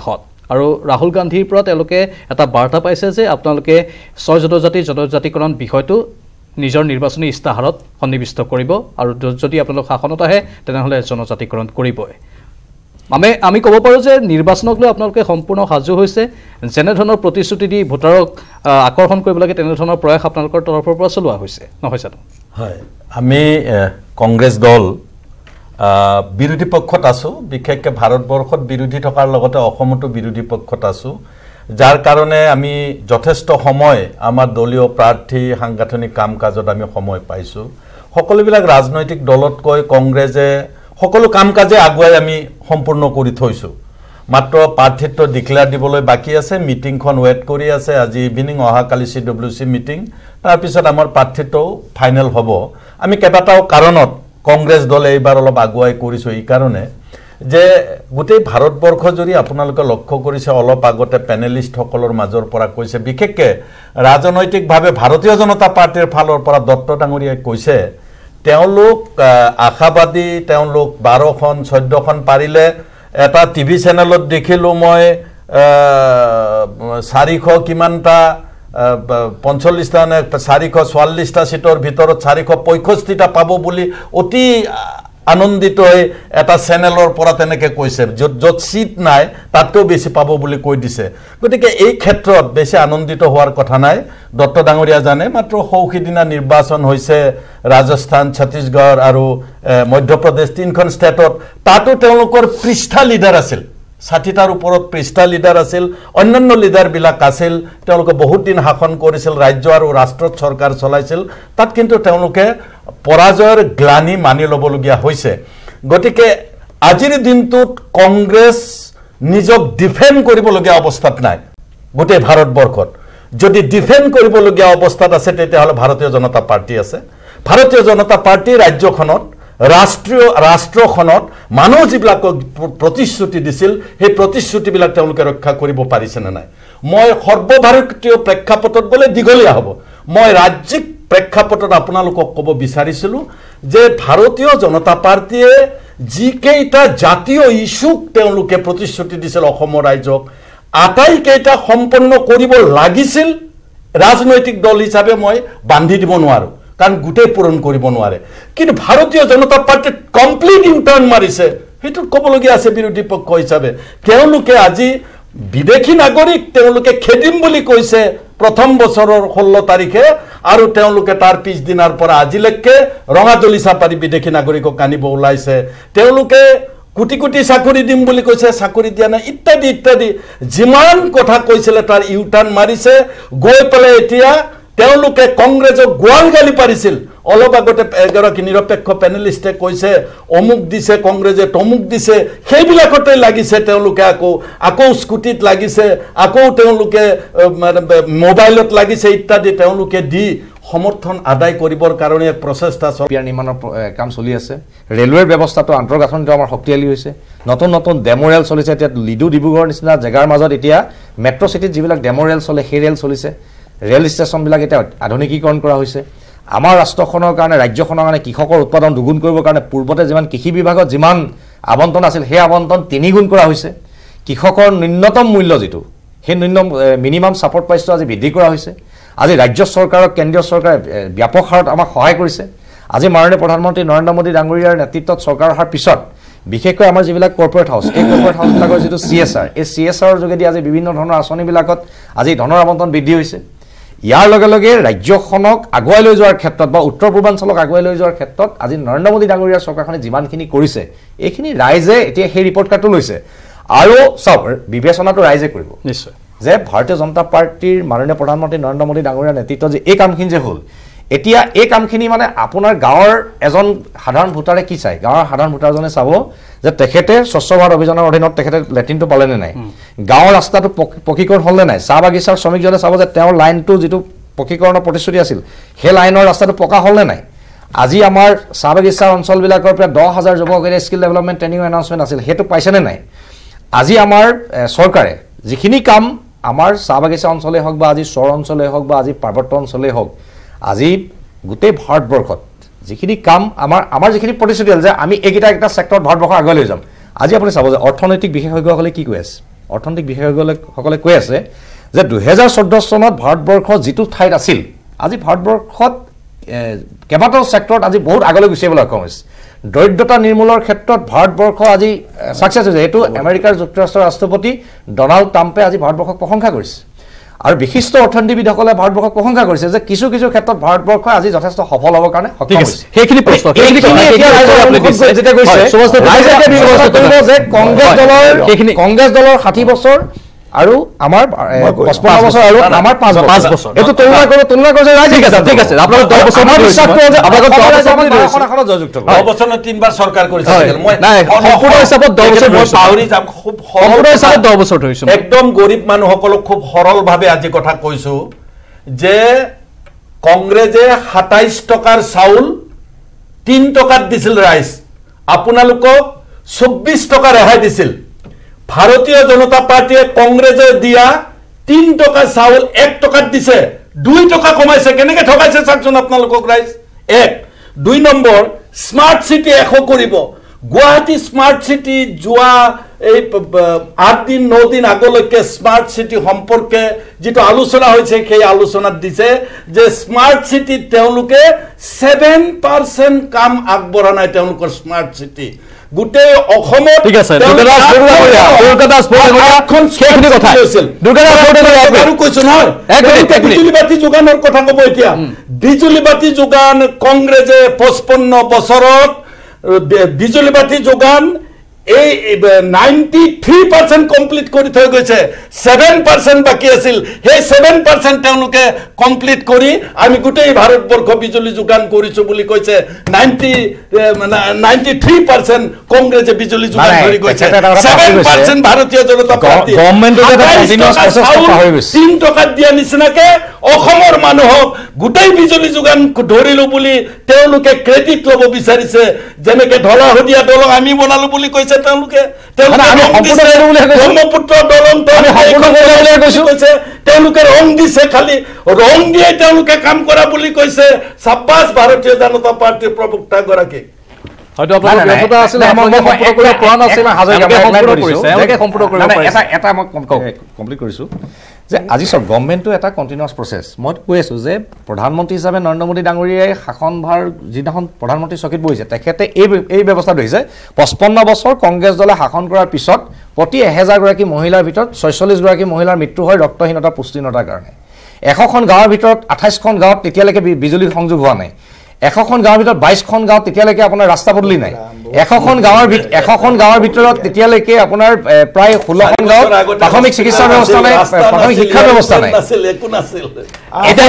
আৰু ৰাহুল গান্ধীৰ পৰা তেওঁলোকে এটা বাৰ্তা পাইছে যে আপোনালোকে 6 জনজাতিকৰণ বিষয়টো নিজৰ নিৰ্বাচনী ইস্তাহাৰত সন্নিবিষ্ট কৰিব আৰু যদি আপোনালোক শাসনত আহে তেনেহ'লে জনজাতিকৰণ কৰিবই আমি ক'ব পাৰোঁ যে নিৰ্বাচনক লৈ আপোনালোকে সম্পূৰ্ণ সাজু হৈছে যেনেধৰণৰ প্ৰতিশ্ৰুতি দি ভোটাৰক আকৰ্ষণ কৰিব লাগে তেনেধৰণৰ প্ৰয়াস আপোনালোকৰ তৰফৰ পৰা চলোৱা হৈছে নহয় জানো হয় আমি কংগ্ৰেছ দল বিৰোধী পক্ষত আছোঁ বিশেষকৈ ভাৰতবৰ্ষত বিৰোধী থকাৰ লগতে অসমতো বিৰোধী পক্ষত আছোঁ যাৰ কাৰণে আমি যথেষ্ট সময় আমাৰ দলীয় প্ৰাৰ্থী সাংগঠনিক কাম কাজত আমি সময় পাইছোঁ সকলোবিলাক ৰাজনৈতিক দলতকৈ কংগ্ৰেছে সকলো কাম কাজে আগুৱাই আমি সম্পূৰ্ণ কৰি থৈছোঁ মাত্ৰ প্ৰাৰ্থিত্ব ডিক্লেয়াৰ দিবলৈ বাকী আছে মিটিংখন ৱেট কৰি আছে আজি ইভিনিং অহাকালি CWC মিটিং তাৰপিছত আমাৰ প্ৰাৰ্থিত্বও ফাইনেল হ'ব আমি কেইবাটাও কাৰণত কংগ্ৰেছ দলে এইবাৰ অলপ আগুৱাই কৰিছোঁ এই কাৰণে যে গোটেই ভাৰতবৰ্ষ যদি আপোনালোকে লক্ষ্য কৰিছে অলপ আগতে পেনেলিষ্টসকলৰ মাজৰ পৰা কৈছে বিশেষকৈ ৰাজনৈতিকভাৱে ভাৰতীয় জনতা পাৰ্টিৰ ফালৰ পৰা দত্ত ডাঙৰীয়াই কৈছে তেওঁলোক আশাবাদী তেওঁলোক 12খন 14খন পাৰিলে এটা টিভি চেনেলত দেখিলোঁ মই 400 কিমানটা 45টা নে 444টা সিটৰ ভিতৰত 465টা পাব বুলি অতি আনন্দিত হৈ এটা চেনেলৰ পৰা তেনেকৈ কৈছে য'ত সিট নাই তাতকৈ বেছি পাব বুলি কৈ দিছে গতিকে এই ক্ষেত্ৰত বেছি আনন্দিত হোৱাৰ কথা নাই দত্ত ডাঙৰীয়া জানে মাত্ৰ সৌখিদিনা নিৰ্বাচন হৈছে ৰাজস্থান ছত্তীশগড় আৰু মধ্যপ্ৰদেশ 3খন ষ্টেটত তাতো তেওঁলোকৰ পৃষ্ঠা লিডাৰ আছিল 60টাৰ ওপৰত পৃষ্ঠা লিডাৰ আছিল অন্যান্য লিডাৰবিলাক আছিল তেওঁলোকে বহুত দিন শাসন কৰিছিল ৰাজ্য আৰু ৰাষ্ট্ৰত চৰকাৰ চলাইছিল তাত কিন্তু তেওঁলোকে পৰাজয়ৰ গ্লানি মানি ল'বলগীয়া হৈছে গতিকে আজিৰ দিনটোত কংগ্ৰেছ নিজক ডিফেণ্ড কৰিবলগীয়া অৱস্থাত নাই গোটেই ভাৰতবৰ্ষত যদি ডিফেণ্ড কৰিবলগীয়া অৱস্থাত আছে তেতিয়াহ'লে ভাৰতীয় জনতা পাৰ্টি আছে ভাৰতীয় জনতা পাৰ্টি ৰাজ্যখনত ৰাষ্ট্ৰখনত মানুহ যিবিলাক প্ৰতিশ্ৰুতি দিছিল সেই প্ৰতিশ্ৰুতিবিলাক তেওঁলোকে ৰক্ষা কৰিব পাৰিছেনে নাই মই সৰ্বভাৰতীয় প্ৰেক্ষাপটত গ'লে দীঘলীয়া হ'ব মই ৰাজ্যিক প্ৰেক্ষাপটত আপোনালোকক ক'ব বিচাৰিছিলোঁ যে ভাৰতীয় জনতা পাৰ্টিয়ে যিকেইটা জাতীয় ইছ্যুক তেওঁলোকে প্ৰতিশ্ৰুতি দিছিল অসমৰ ৰাইজক আটাইকেইটা সম্পন্ন কৰিব লাগিছিল ৰাজনৈতিক দল হিচাপে মই বান্ধি দিব নোৱাৰোঁ কাৰণ গোটেই পূৰণ কৰিব নোৱাৰে কিন্তু ভাৰতীয় জনতা পাৰ্টিয়ে কমপ্লিট ইউটাৰ্ণ মাৰিছে সেইটো ক'বলগীয়া আছে বিৰোধী পক্ষ হিচাপে তেওঁলোকে আজি বিদেশী নাগৰিক তেওঁলোকে খেদিম বুলি কৈছে প্ৰথম বছৰৰ 16 তাৰিখে আৰু তেওঁলোকে তাৰ পিছদিনাৰ পৰা আজিলৈকে ৰঙাদলিচা পাৰি বিদেশী নাগৰিকক আনিব ওলাইছে তেওঁলোকে কোটি কোটি চাকৰি দিম বুলি কৈছে চাকৰি দিয়া নাই ইত্যাদি ইত্যাদি যিমান কথা কৈছিলে তাৰ ইউটাৰ্ণ মাৰিছে গৈ পেলাই এতিয়া তেওঁলোকে কংগ্ৰেছক গোৱাল গালি পাৰিছিল অলপ আগতে এগৰাকী নিৰপেক্ষ পেনেলিষ্টে কৈছে অমুক দিছে কংগ্ৰেছে তমুক দিছে সেইবিলাকতে লাগিছে তেওঁলোকে আকৌ স্কুটিত লাগিছে আকৌ তেওঁলোকে মোবাইলত লাগিছে ইত্যাদি তেওঁলোকে দি সমৰ্থন আদায় কৰিবৰ কাৰণে প্ৰচেষ্টা নিৰ্মাণৰ কাম চলি আছে ৰেলৱেৰ ব্যৱস্থাটো আন্তঃগাঁথনিটো আমাৰ শক্তিশালী হৈছে নতুন নতুন ডেমো ৰেল চলিছে এতিয়া লিডু ডিব্ৰুগড়ৰ নিচিনা জেগাৰ মাজত এতিয়া মেট্ৰ' চিটিত যিবিলাক ডেমো ৰেল চলে সেই ৰেল চলিছে ৰেল ষ্টেচনবিলাক এতিয়া আধুনিকীকৰণ কৰা হৈছে আমাৰ ৰাষ্ট্ৰখনৰ কাৰণে ৰাজ্যখনৰ কাৰণে কৃষকৰ উৎপাদন দুগুণ কৰিবৰ কাৰণে পূৰ্বতে যিমান কৃষি বিভাগত যিমান আবণ্টন আছিল সেই আবণ্টন 3 গুণ কৰা হৈছে কৃষকৰ ন্যূনতম মূল্য যিটো সেই মিনিমাম ছাপৰ্ট প্ৰাইচটো আজি বৃদ্ধি কৰা হৈছে আজি ৰাজ্য চৰকাৰক কেন্দ্ৰীয় চৰকাৰে ব্যাপক হাৰত আমাক সহায় কৰিছে আজি মাননীয় প্ৰধানমন্ত্ৰী নৰেন্দ্ৰ মোদী ডাঙৰীয়াৰ নেতৃত্বত চৰকাৰ অহাৰ পিছত বিশেষকৈ আমাৰ যিবিলাক কৰ্পৰেট হাউচ এই কৰ্পৰেট হাউচবিলাকৰ যিটো CSR এই CSRৰ যোগেদি আজি বিভিন্ন ধৰণৰ আঁচনিবিলাকত আজি ধনৰ আবণ্টন বৃদ্ধি হৈছে ইয়াৰ লগে লগে ৰাজ্যখনক আগুৱাই লৈ যোৱাৰ ক্ষেত্ৰত বা উত্তৰ পূৰ্বাঞ্চলক আগুৱাই লৈ যোৱাৰ ক্ষেত্ৰত আজি নৰেন্দ্ৰ মোদী ডাঙৰীয়াৰ চৰকাৰখনে যিমানখিনি কৰিছে এইখিনি ৰাইজে এতিয়া সেই ৰিপৰ্ট কাৰ্ডটো লৈছে আৰু চাওক বিবেচনাটো ৰাইজে কৰিব নিশ্চয় যে ভাৰতীয় জনতা পাৰ্টিৰ মাননীয় প্ৰধানমন্ত্ৰী নৰেন্দ্ৰ মোদী ডাঙৰীয়াৰ নেতৃত্বত যে এই কামখিনি যে হ'ল এতিয়া এই কামখিনি মানে আপোনাৰ গাঁৱৰ এজন সাধাৰণ ভোটাৰে কি চায় গাঁৱৰ সাধাৰণ ভোটাৰজনে চাব যে তেখেতে স্বচ্ছ ভাৰত অভিযানৰ অধীনত তেখেতে লেট্ৰিনটো পালেনে নাই গাঁৱৰ ৰাস্তাটো পকীকৰণ হ'লনে নাই চাহ বাগিচাৰ শ্ৰমিকজনে চাব যে তেওঁৰ লাইনটো যিটো পকীকৰণৰ প্ৰতিশ্ৰুতি আছিল সেই লাইনৰ ৰাস্তাটো পকা হ'লনে নাই আজি আমাৰ চাহ বাগিচাৰ অঞ্চলবিলাকৰ প্ৰায় 10,000 যুৱকৰ স্কিল ডেভেলপমেণ্ট ট্ৰেইনিং এনাউন্সমেণ্ট আছিল সেইটো পাইছেনে নাই আজি আমাৰ চৰকাৰে যিখিনি কাম আমাৰ চাহ বাগিচা অঞ্চলেই হওক বা আজি চৰ অঞ্চলেই হওক বা আজি পাৰ্বত্য অঞ্চলেই হওক আজি গোটেই ভাৰতবৰ্ষত যিখিনি কাম আমাৰ যিখিনি প্ৰতিশ্ৰুতি হ'ল যে আমি এইকেইটা একটা ছেক্টৰত ভাৰতবৰ্ষক আগুৱাই লৈ যাম আজি আপুনি চাব যে অৰ্থনৈতিক বিশেষজ্ঞসকলে কি কৈ আছে অৰ্থনৈতিক বিশেষজ্ঞসকলে কৈ আছে যে 2014 চনত ভাৰতবৰ্ষ যিটো ঠাইত আছিল আজি ভাৰতবৰ্ষত কেইবাটাও ছেক্টৰত আজি বহুত আগলৈ গুচি আহিবলৈ সক্ষম হৈছে দৰিদ্ৰতা নিৰ্মূলৰ ক্ষেত্ৰত ভাৰতবৰ্ষ আজি ছাকচেছ হৈছে এইটো আমেৰিকাৰ যুক্তৰাষ্ট্ৰৰ ৰাষ্ট্ৰপতি ডনাল্ড ট্ৰাম্পে আজি ভাৰতবৰ্ষক প্ৰশংসা কৰিছে আৰু বিশিষ্ট অৰ্থনীতিবিদসকলে ভাৰতবৰ্ষক প্ৰশংসা কৰিছে যে কিছু কিছু ক্ষেত্ৰত ভাৰতবৰ্ষ আজি যথেষ্ট সফল হ'বৰ কাৰণে সক্ষম হৈছে সেইখিনি প্ৰশ্ন কংগ্ৰেছ দলৰ 60 বছৰ আৰু আমাৰ 55 বছৰ আৰু আমাৰ 5 বছৰ এইটো তুলনা কৰিছে ৰাইজে ঠিক আছে আপোনালোক 10 বছৰ আমাৰ বিশ্বাস কৰে যে আপোনালোক 10 বছৰ জয়যুক্ত 10 বছৰ 3বাৰ চৰকাৰ কৰিছে মই সম্পূৰ্ণ হিচাপত 10 বছৰ পাহৰি যাম খুব সম্পূৰ্ণ হিচাপত 10 বছৰ ধৰিছো একদম গৰীব মানুহসকলক খুব সৰলভাৱে আজি কথা কৈছো যে কংগ্ৰেছে 27 টকাৰ চাউল 3 টকাত দিছিল ৰাইজ আপোনালোকক 24 টকা ৰেহাই দিছিল ভাৰতীয় জনতা পাৰ্টিয়ে কংগ্ৰেছে দিয়া 3 টকা চাউল 1 টকাত দিছে 2 টকা কমাইছে কেনেকৈ ঠকাইছে চাকচোন আপোনালোকক ৰাইজ 1 2 নম্বৰ স্মাৰ্ট সিটি এখো কৰিব গুৱাহাটী স্মাৰ্ট সিটি যোৱা এই 8 দিন 9 দিন আগলৈকে স্মাৰ্ট সিটি সম্পৰ্কে যেটো আলোচনা হৈছে সেই আলোচনাত দিছে যে স্মাৰ্ট সিটি তেওঁলোকে 7% কাম আগবঢ়া নাই তেওঁলোকৰ স্মাৰ্ট সিটি গোটেই অসমত ঠিক আছে দুৰ্গাদাস সেইখিনি কথা আৰু কৈছো নহয় বিজুলী বাতি যোগানৰ কথা ক'ব এতিয়া বিজুলী বাতি যোগান কংগ্ৰেছে 55 বছৰত বিজুলী বাতি যোগান এই 93% কমপ্লিট কৰি থৈ গৈছে 7% বাকি আছিল সেই 7% তেওঁলোকে কমপ্লিট কৰি আমি গোটেই ভাৰতবৰ্ষ বিজুলী যোগান কৰিছো বুলি কৈছে 93% কংগ্ৰেছে বিজুলী যোগান কৰি গৈছে 7% ভাৰতীয় জনতা পাৰ্টি গভৰ্ণমেণ্টে এটা কন্টিনিউয়াস প্ৰসেস পাহৰি গৈছে 3 টকা দিয়া নিচিনাকে অসমৰ মানুহক গোটেই বিজুলী যোগান ধৰিলো বুলি তেওঁলোকে ক্ৰেডিট ল'ব বিচাৰিছে যেনেকে ধলাহদিয়া দলং আমি বনালো বুলি কৈছে তেওঁলোকে ব্ৰহ্মপুত্ৰ দলং তেওঁলোকে ৰং দিছে খালি ৰং দিয়ে তেওঁলোকে কাম কৰা বুলি কৈছে সাব্বাস ভাৰতীয় জনতা পাৰ্টিৰ প্ৰবক্তা গৰাকী হয়তো আপোনাৰ ব্যৰ্থতা আছিল সম্পূৰ্ণ কৰিব পৰা নাছিল সম্পূৰ্ণ কৰিব পাৰিছে এটা মই কমপ্লিট কৰিছো যে আজি সব গভৰ্ণমেণ্টটো এটা কন্টিনিউয়াস প্ৰসেস মই কৈ আছো যে প্ৰধানমন্ত্ৰী হিচাপে নৰেন্দ্ৰ মোদী ডাঙৰীয়াই শাসনভাৰ যিদিনাখন প্ৰধানমন্ত্ৰী চকীত বহিছে তেখেতে এই ব্যৱস্থা লৈছে 55 বছৰ কংগ্ৰেছ দলে শাসন কৰাৰ পিছত প্ৰতি 1000 গৰাকী মহিলাৰ ভিতৰত 46 গৰাকী মহিলাৰ মৃত্যু হয় ৰক্তহীনতা পুষ্টিহীনতাৰ কাৰণে 100খন গাঁৱৰ ভিতৰত 28খন গাঁৱত তেতিয়ালৈকে বিজুলী সংযোগ হোৱা নাই 100খন গাঁৱৰ ভিতৰত 22খন গাঁৱত তেতিয়ালৈকে আপোনাৰ ৰাস্তা পদূলি নাই 100খন গাঁৱৰ ভিতৰত তেতিয়ালৈকে আপোনাৰ প্ৰায় 16খন গাঁৱত প্ৰাথমিক চিকিৎসা ব্যৱস্থা নাই প্ৰাথমিক শিক্ষা ব্যৱস্থা নাই একো নাছিল এটা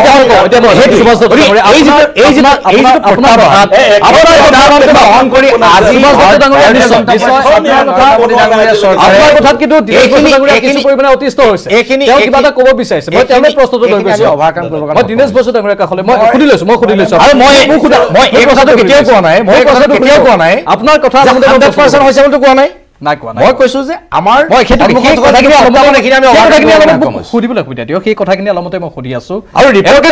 ক'ব বিচাৰিছে মই তেওঁলোকে প্ৰস্তুত লৈ গৈছো মই দিনেশ বসু ডাঙৰীয়াৰ কাষলৈ মই সুধি লৈছো আৰু মই এই কথাটো কেতিয়াও কোৱা নাই আপোনাৰ কথা 100% হৈছে বুলি কোৱা নাই মই কৈছো যে আমাৰ সুধিবলৈ সুবিধা দিয়ক সেই কথাখিনি অলপতে মই সুধি আছো আৰু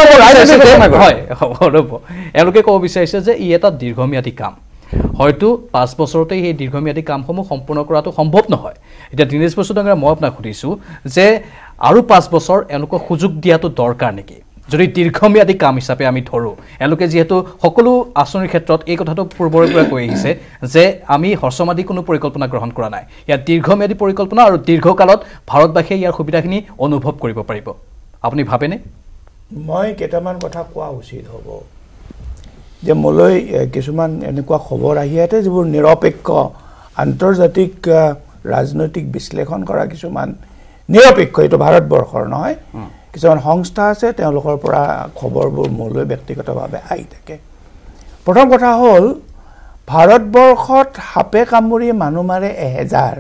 এওঁলোকে ক'ব বিচাৰিছে যে ই এটা দীৰ্ঘম্যাদী কাম হয়তো 5 বছৰতে এই দীৰ্ঘম্যাদী কামসমূহ সম্পূৰ্ণ কৰাটো সম্ভৱ নহয় এতিয়া দিনেশ বসু ডাঙৰীয়া মই আপোনাক সুধিছো যে আৰু 5 বছৰ এওঁলোকক সুযোগ দিয়াটো দৰকাৰ নেকি যদি দীৰ্ঘম্যাদী কাম হিচাপে আমি ধৰো এওঁলোকে যিহেতু সকলো আঁচনিৰ ক্ষেত্ৰত এই কথাটো পূৰ্বৰে পৰা কৈ আহিছে যে আমি হ্ৰস্বম্যাদী কোনো পৰিকল্পনা গ্ৰহণ কৰা নাই ইয়াত দীৰ্ঘম্যাদী পৰিকল্পনা আৰু দীৰ্ঘকালত ভাৰতবাসীয়ে ইয়াৰ সুবিধাখিনি অনুভৱ কৰিব পাৰিব আপুনি ভাবেনে মই কেইটামান কথা কোৱা উচিত হ'ব যে মোলৈ কিছুমান এনেকুৱা খবৰ আহি আছে যিবোৰ নিৰপেক্ষ আন্তৰ্জাতিক ৰাজনৈতিক বিশ্লেষণ কৰা কিছুমান নিৰপেক্ষ এইটো ভাৰতবৰ্ষৰ নহয় কিছুমান সংস্থা আছে তেওঁলোকৰ পৰা খবৰবোৰ মোলৈ ব্যক্তিগতভাৱে আহি থাকে প্ৰথম কথা হ'ল ভাৰতবৰ্ষত সাপে কামুৰি মানুহ মাৰে 1000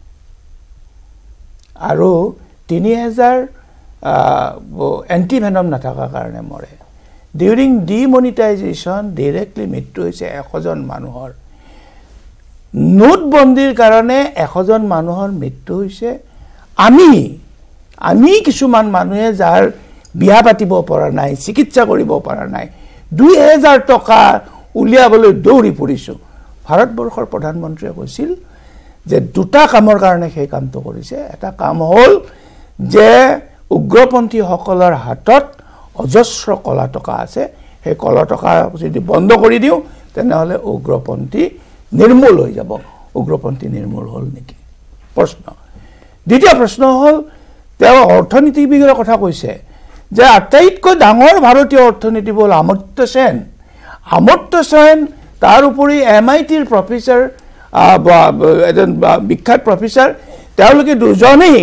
আৰু 3000 এণ্টিভেনম নাথাকাৰ কাৰণে মৰে ডিউৰিং ডিমনিটাইজেশ্যন ডাইৰেক্টলি মৃত্যু হৈছে 100জন মানুহৰ নোটবন্দীৰ কাৰণে 100জন মানুহৰ মৃত্যু হৈছে আমি কিছুমান মানুহে যাৰ বিয়া পাতিব পৰা নাই চিকিৎসা কৰিব পৰা নাই 2000 টকা উলিয়াবলৈ দৌৰি পৰিছো ভাৰতবৰ্ষৰ প্ৰধানমন্ত্ৰীয়ে কৈছিল যে দুটা কামৰ কাৰণে সেই কামটো কৰিছে এটা কাম হ'ল যে উগ্ৰপন্থীসকলৰ হাতত অজস্ৰ কলা টকা আছে সেই কলা টকা যদি বন্ধ কৰি দিওঁ তেনেহ'লে উগ্ৰপন্থী নিৰ্মূল হৈ যাব উগ্ৰপন্থী নিৰ্মূল হ'ল নেকি প্ৰশ্ন দ্বিতীয় প্ৰশ্ন হ'ল তেওঁ অৰ্থনীতিবিদৰ কথা কৈছে যে আটাইতকৈ ডাঙৰ ভাৰতীয় অৰ্থনীতি হ'ল অমৰ্ত্য সেন তাৰ উপৰি MITৰ প্ৰফেচাৰ এজন বিখ্যাত প্ৰফেচাৰ তেওঁলোকে দুজনেই